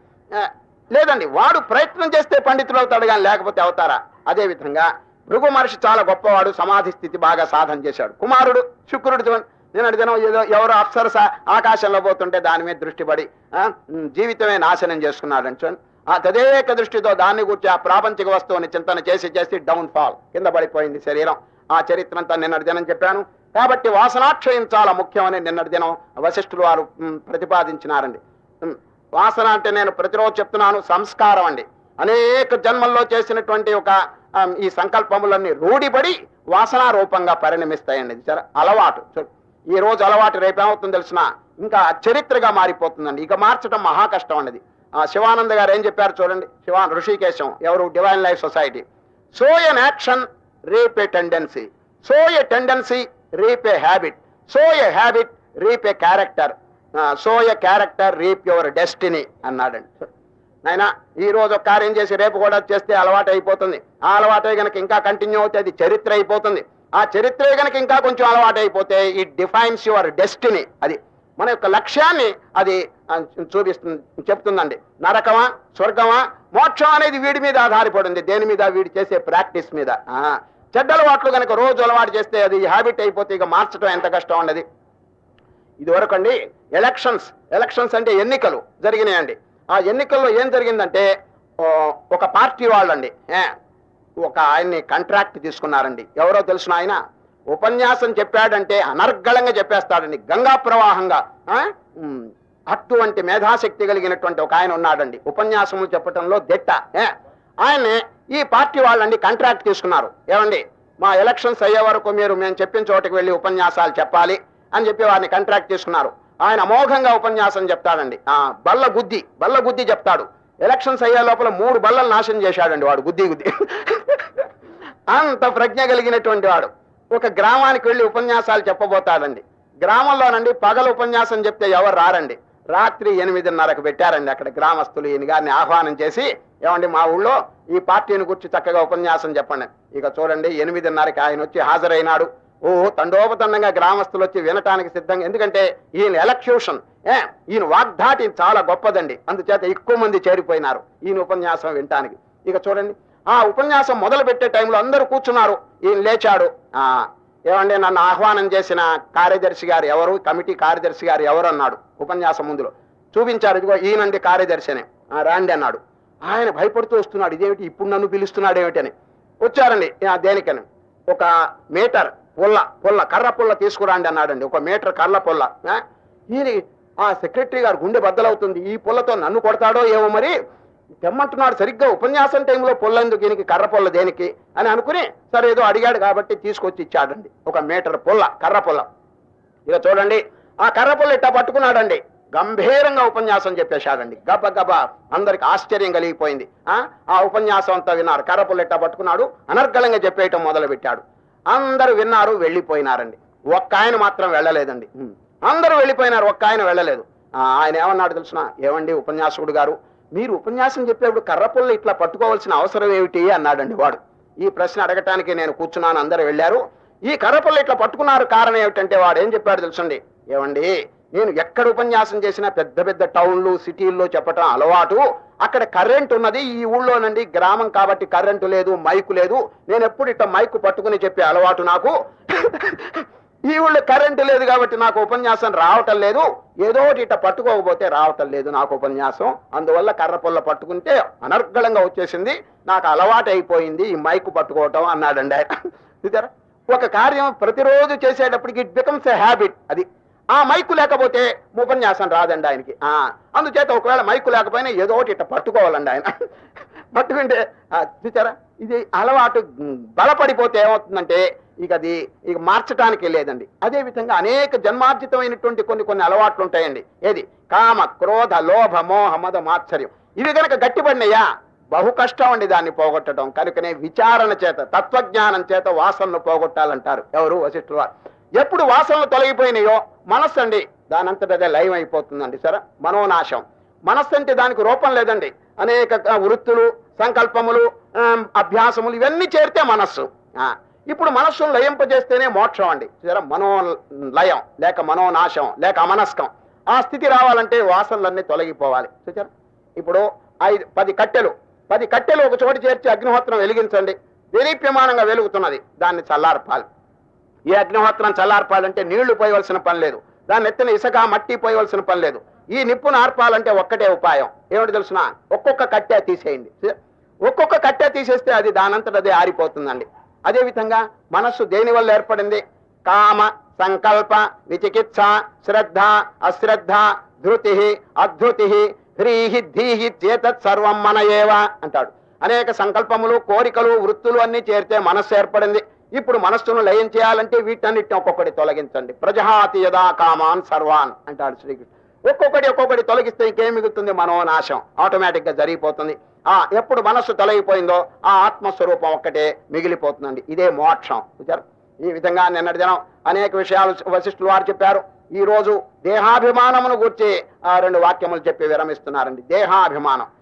లేదండి, వాడు ప్రయత్నం చేస్తే పండితుడు అవుతాడు, కానీ లేకపోతే అవుతారా? అదే విధంగా భృగు మహర్షి చాలా గొప్పవాడు, సమాధి స్థితి బాగా సాధన చేశాడు. కుమారుడు శుక్రుడు నేను అడిగిన ఏదో ఎవరో అప్సరస ఆకాశంలో పోతుంటే దాని మీద దృష్టి పడి జీవితమే నాశనం చేసుకున్నాడు. చూడండి, ఆ తదేక దృష్టితో దాన్ని గురించి ఆ ప్రాపంచిక వస్తువుని చింతన చేసి చేసి డౌన్ ఫాల్, కింద పడిపోయింది శరీరం. ఆ చరిత్ర అంతా నిన్నటి దినం చెప్పాను. కాబట్టి వాసనాక్షయం చాలా ముఖ్యమని నిన్నటి దినం వశిష్ఠులు వారు ప్రతిపాదించినారండి. వాసన అంటే నేను ప్రతిరోజు చెప్తున్నాను సంస్కారం అండి. అనేక జన్మల్లో చేసినటువంటి ఒక ఈ సంకల్పములన్నీ రూఢిపడి వాసనా రూపంగా పరిణమిస్తాయండి. సరే, అలవాటు ఈ రోజు అలవాటు రేపేమవుతుందో తెలిసిన ఇంకా చరిత్రగా మారిపోతుందండి. ఇక మార్చడం మహా కష్టం అన్నది. ఆ శివానంద గారు ఏం చెప్పారు చూడండి. శివా ఋషికేశం ఎవరు, divine life society. So an action reap a tendency, so a tendency reap a habit, so a habit reap a character, so a character reap your destiny అన్నాడండి. నాయన ఈ రోజు ఒక కార్యం చేసి రేపు కూడా చేస్తే అలవాటు అయిపోతుంది. ఆ అలవాటే కనుక ఇంకా కంటిన్యూ అవుతే అది చరిత్ర అయిపోతుంది. ఆ చరిత్రే కనుక ఇంకా కొంచెం అలవాటు అయిపోతే ఇట్ డిఫైన్స్ యువర్ డెస్టినీ. అది మన యొక్క లక్ష్యాన్ని అది చూపిస్తుంది, చెప్తుందండి. నరకమా స్వర్గమా మోక్షం అనేది వీడి మీద ఆధారపడింది. దేని మీద? వీడి చేసే ప్రాక్టీస్ మీద. చెడ్డ అలవాట్లు కనుక రోజు అలవాటు చేస్తే అది హ్యాబిట్ అయిపోతే ఇక మార్చడం ఎంత కష్టం అన్నది. ఇది వరకు అండి ఎలక్షన్స్ ఎలక్షన్స్ అంటే ఎన్నికలు జరిగినాయండి. ఆ ఎన్నికల్లో ఏం జరిగిందంటే ఒక పార్టీ వాళ్ళండి ఒక ఆయన్ని కాంట్రాక్ట్ తీసుకున్నారండి. ఎవరో తెలిసిన ఆయన ఉపన్యాసం చెప్పాడంటే అనర్గళంగా చెప్పేస్తాడండి, గంగా ప్రవాహంగా. అటువంటి మేధాశక్తి కలిగినటువంటి ఒక ఆయన ఉన్నాడండి, ఉపన్యాసములు చెప్పటంలో దిట్ట. ఆయన్ని ఈ పార్టీ వాళ్ళండి కాంట్రాక్ట్ తీసుకున్నారు. ఏమండి మా ఎలక్షన్స్ అయ్యే వరకు మీరు మేము చెప్పిన చోటకి వెళ్ళి ఉపన్యాసాలు చెప్పాలి అని చెప్పి వారిని కాంట్రాక్ట్ తీసుకున్నారు. ఆయన అమోఘంగా ఉపన్యాసం చెప్తాడండి. ఆ బల్ల గుద్ది బల్ల గుద్ది చెప్తాడు. ఎలక్షన్స్ అయ్యే లోపల మూడు బల్లలు నాశనం చేశాడండి వాడు, గుద్ది గుద్ది. అంత ప్రజ్ఞ కలిగినటువంటి వాడు ఒక గ్రామానికి వెళ్ళి ఉపన్యాసాలు చెప్పబోతాడండి. గ్రామంలోనండి పగలు ఉపన్యాసం చెప్తే ఎవరు రారండి. రాత్రి ఎనిమిదిన్నరకు పెట్టారండి అక్కడ గ్రామస్తులు ఈయన గారిని ఆహ్వానం చేసి, ఏమండి మా ఊళ్ళో ఈ పార్టీని గురించి చక్కగా ఉపన్యాసం చెప్పండి. ఇక చూడండి ఎనిమిదిన్నరకి ఆయన వచ్చి హాజరైనాడు. ఓ తండోపతండంగా గ్రామస్తులు వచ్చి వినటానికి సిద్ధంగా, ఎందుకంటే ఈయన ఎలక్యూషన్ ఏ ఈయన వాగ్దాటి చాలా గొప్పదండి, అందుచేత ఎక్కువ మంది చేరిపోయినారు ఈయన ఉపన్యాసం వినటానికి. ఇక చూడండి ఆ ఉపన్యాసం మొదలు పెట్టే టైంలో అందరూ కూర్చున్నారు. ఈయన లేచాడు. ఆ ఏమండి నన్ను ఆహ్వానం చేసిన కార్యదర్శి గారు ఎవరు, కమిటీ కార్యదర్శి గారు ఎవరు అన్నాడు. ఉపన్యాసం ముందులో చూపించారు, ఇదిగో ఈయనండి కార్యదర్శి అని. రాండి అన్నాడు. ఆయన భయపడుతూ వస్తున్నాడు, ఇదేమిటి ఇప్పుడు నన్ను పిలుస్తున్నాడు ఏమిటని. వచ్చారండి. దేనికని ఒక మీటర్ పుల్ల పుల్ల కర్ర పుల్ల తీసుకురాండి అన్నాడండి. ఒక మీటర్ కర్ర పుల్ల. ఈయన ఆ సెక్రటరీ గారు గుండె బద్దలవుతుంది, ఈ పుల్లతో నన్ను కొడతాడో ఏమో మరి, తెమ్మంటున్నాడు సరిగ్గా ఉపన్యాసం టైంలో పుల్లందుకు ఈయనకి కర్ర పుల్ల దేనికి అని అనుకుని సరే ఏదో అడిగాడు కాబట్టి తీసుకొచ్చి ఇచ్చాడండి ఒక మీటర్ పుల్ల కర్ర పుల్ల. ఇక చూడండి ఆ కర్ర పుల్ల ఇట్టా పట్టుకున్నాడండి, గంభీరంగా ఉపన్యాసం చెప్పేశాడండి. గబ గబ అందరికి ఆశ్చర్యం కలిగిపోయింది. ఆ ఉపన్యాసం అంతా విన్నారు. కర్ర పుల్ల ఇట్టా పట్టుకున్నాడు, అనర్గళంగా చెప్పేయటం మొదలు పెట్టాడు. అందరూ విన్నారు, వెళ్ళిపోయినారండి. ఒక్క ఆయన మాత్రం వెళ్ళలేదండి. అందరూ వెళ్ళిపోయినారు, ఒక్క ఆయన వెళ్ళలేదు. ఆయన ఏమన్నాడు తెలుసునా, ఏమండి ఉపన్యాసకుడు గారు మీరు ఉపన్యాసం చెప్పేప్పుడు కర్రపుల్ల ఇట్లా పట్టుకోవాల్సిన అవసరం ఏమిటి అన్నాడండి వాడు. ఈ ప్రశ్న అడగటానికి నేను కూర్చున్నాను, అందరూ వెళ్ళారు. ఈ కర్రపుల్ల ఇట్లా పట్టుకున్నారు కారణం ఏమిటంటే వాడు ఏం చెప్పాడు తెలుసండి, ఏమండి నేను ఎక్కడ ఉపన్యాసం చేసినా పెద్ద పెద్ద టౌన్లు సిటీల్లో చెప్పటం అలవాటు, అక్కడ కరెంట్ ఉన్నది, ఈ ఊళ్ళోనండి గ్రామం కాబట్టి కరెంటు లేదు, మైకు లేదు, నేను ఎప్పుడు ఇట్లా మైకు పట్టుకుని చెప్పే అలవాటు నాకు. ఈ ఊళ్ళో కరెంటు లేదు కాబట్టి నాకు ఉపన్యాసం రావటం లేదు, ఏదో ఇట్లా పట్టుకోకపోతే రావటం లేదు నాకు ఉపన్యాసం, అందువల్ల కర్ర పుల్ల పట్టుకుంటే అనర్గళంగా వచ్చేసింది, నాకు అలవాటు అయిపోయింది ఈ మైకు పట్టుకోవటం అన్నాడండి ఆయన. చూసారా, ఒక కార్యం ప్రతిరోజు చేసేటప్పటికి ఇట్ బికమ్స్ ఎ హ్యాబిట్. అది ఆ మైకు లేకపోతే ఉపన్యాసం రాదండి ఆయనకి. ఆ అందుచేత ఒకవేళ మైకు లేకపోయినా ఏదో ఒకటి ఇట్లా పట్టుకోవాలండి ఆయన. పట్టుకుంటే చూసారా, ఇది అలవాటు బలపడిపోతే ఏమవుతుందంటే ఇక అది ఇక మార్చడానికి లేదండి. అదే విధంగా అనేక జన్మార్జితమైనటువంటి కొన్ని కొన్ని అలవాట్లు ఉంటాయండి. ఏది కామ క్రోధ లోభ మోహ మద మాత్సర్యం, ఇవి కనుక గట్టిపడినయ్యా బహు కష్టం అండి దాన్ని పోగొట్టడం. కనుకనే విచారణ చేత తత్వజ్ఞానం చేత వాసనలు పోగొట్టాలంటారు ఎవరు, వశిష్ఠులు వారు. ఎప్పుడు వాసనలు తొలగిపోయినాయో మనస్సు అండి దానంతట అదే లయం అయిపోతుందండి. సరే, మనోనాశం. మనస్సు అంటే దానికి రూపం లేదండి, అనేక వృత్తులు సంకల్పములు అభ్యాసములు ఇవన్నీ చేరితే మనస్సు. ఇప్పుడు మనస్సును లయింపజేస్తేనే మోక్షం అండి. సరే, మనోలయం లేక మనోనాశం లేక అమనస్కం ఆ స్థితి రావాలంటే వాసనలన్నీ తొలగిపోవాలి. చూచారా, ఇప్పుడు ఐదు పది కట్టెలు పది కట్టెలు ఒక చోటు చేర్చి అగ్నిహోత్రం వెలిగించండి, దేదీప్యమానంగా వెలుగుతున్నది, దాన్ని చల్లార్పాలి. ఈ అగ్నిహోత్రం చల్లార్పాలంటే నీళ్లు పోయవలసిన పని లేదు, దాన్ని ఎత్తిన ఇసుక మట్టి పోయవలసిన పని లేదు. ఈ నిప్పును ఆర్పాలంటే ఒక్కటే ఉపాయం, ఏమిటి తెలుసిన, ఒక్కొక్క కట్టె తీసేయండి. ఒక్కొక్క కట్టె తీసేస్తే అది దానంతట అదే ఆరిపోతుందండి. అదేవిధంగా మనస్సు దేని వల్ల ఏర్పడింది, కామ సంకల్ప విచికిత్స శ్రద్ధ అశ్రద్ధ ధృతి అధృతి హ్రీహి ధీహి చేతత్ సర్వం మన ఏవ అంటాడు. అనేక సంకల్పములు, కోరికలు, వృత్తులు అన్ని చేరితే మనస్సు ఏర్పడింది. ఇప్పుడు మనస్సును లయం చేయాలంటే వీటన్నిటిని ఒక్కొక్కటి తొలగించండి. ప్రజహాతి యదా కామాన్ సర్వాన్ అంటాడు శ్రీకృష్ణుడు. ఒక్కొక్కటి ఒక్కొక్కటి తొలగిస్తే ఇంకేం మిగులుతుంది? మనోనాశం ఆటోమేటిక్ గా జరిగిపోతుంది. ఆ ఎప్పుడు మనస్సు తొలగిపోయిందో ఆ ఆత్మస్వరూపం ఒక్కటే మిగిలిపోతుందండి. ఇదే మోక్షం. ఈ విధంగా నిన్నటి దినం అనేక విషయాలు వశిష్ఠులు వారు చెప్పారు. ఈ రోజు దేహాభిమానమును గురించి ఆ రెండు వాక్యములు చెప్పి విరమిస్తున్నారండి. దేహాభిమానం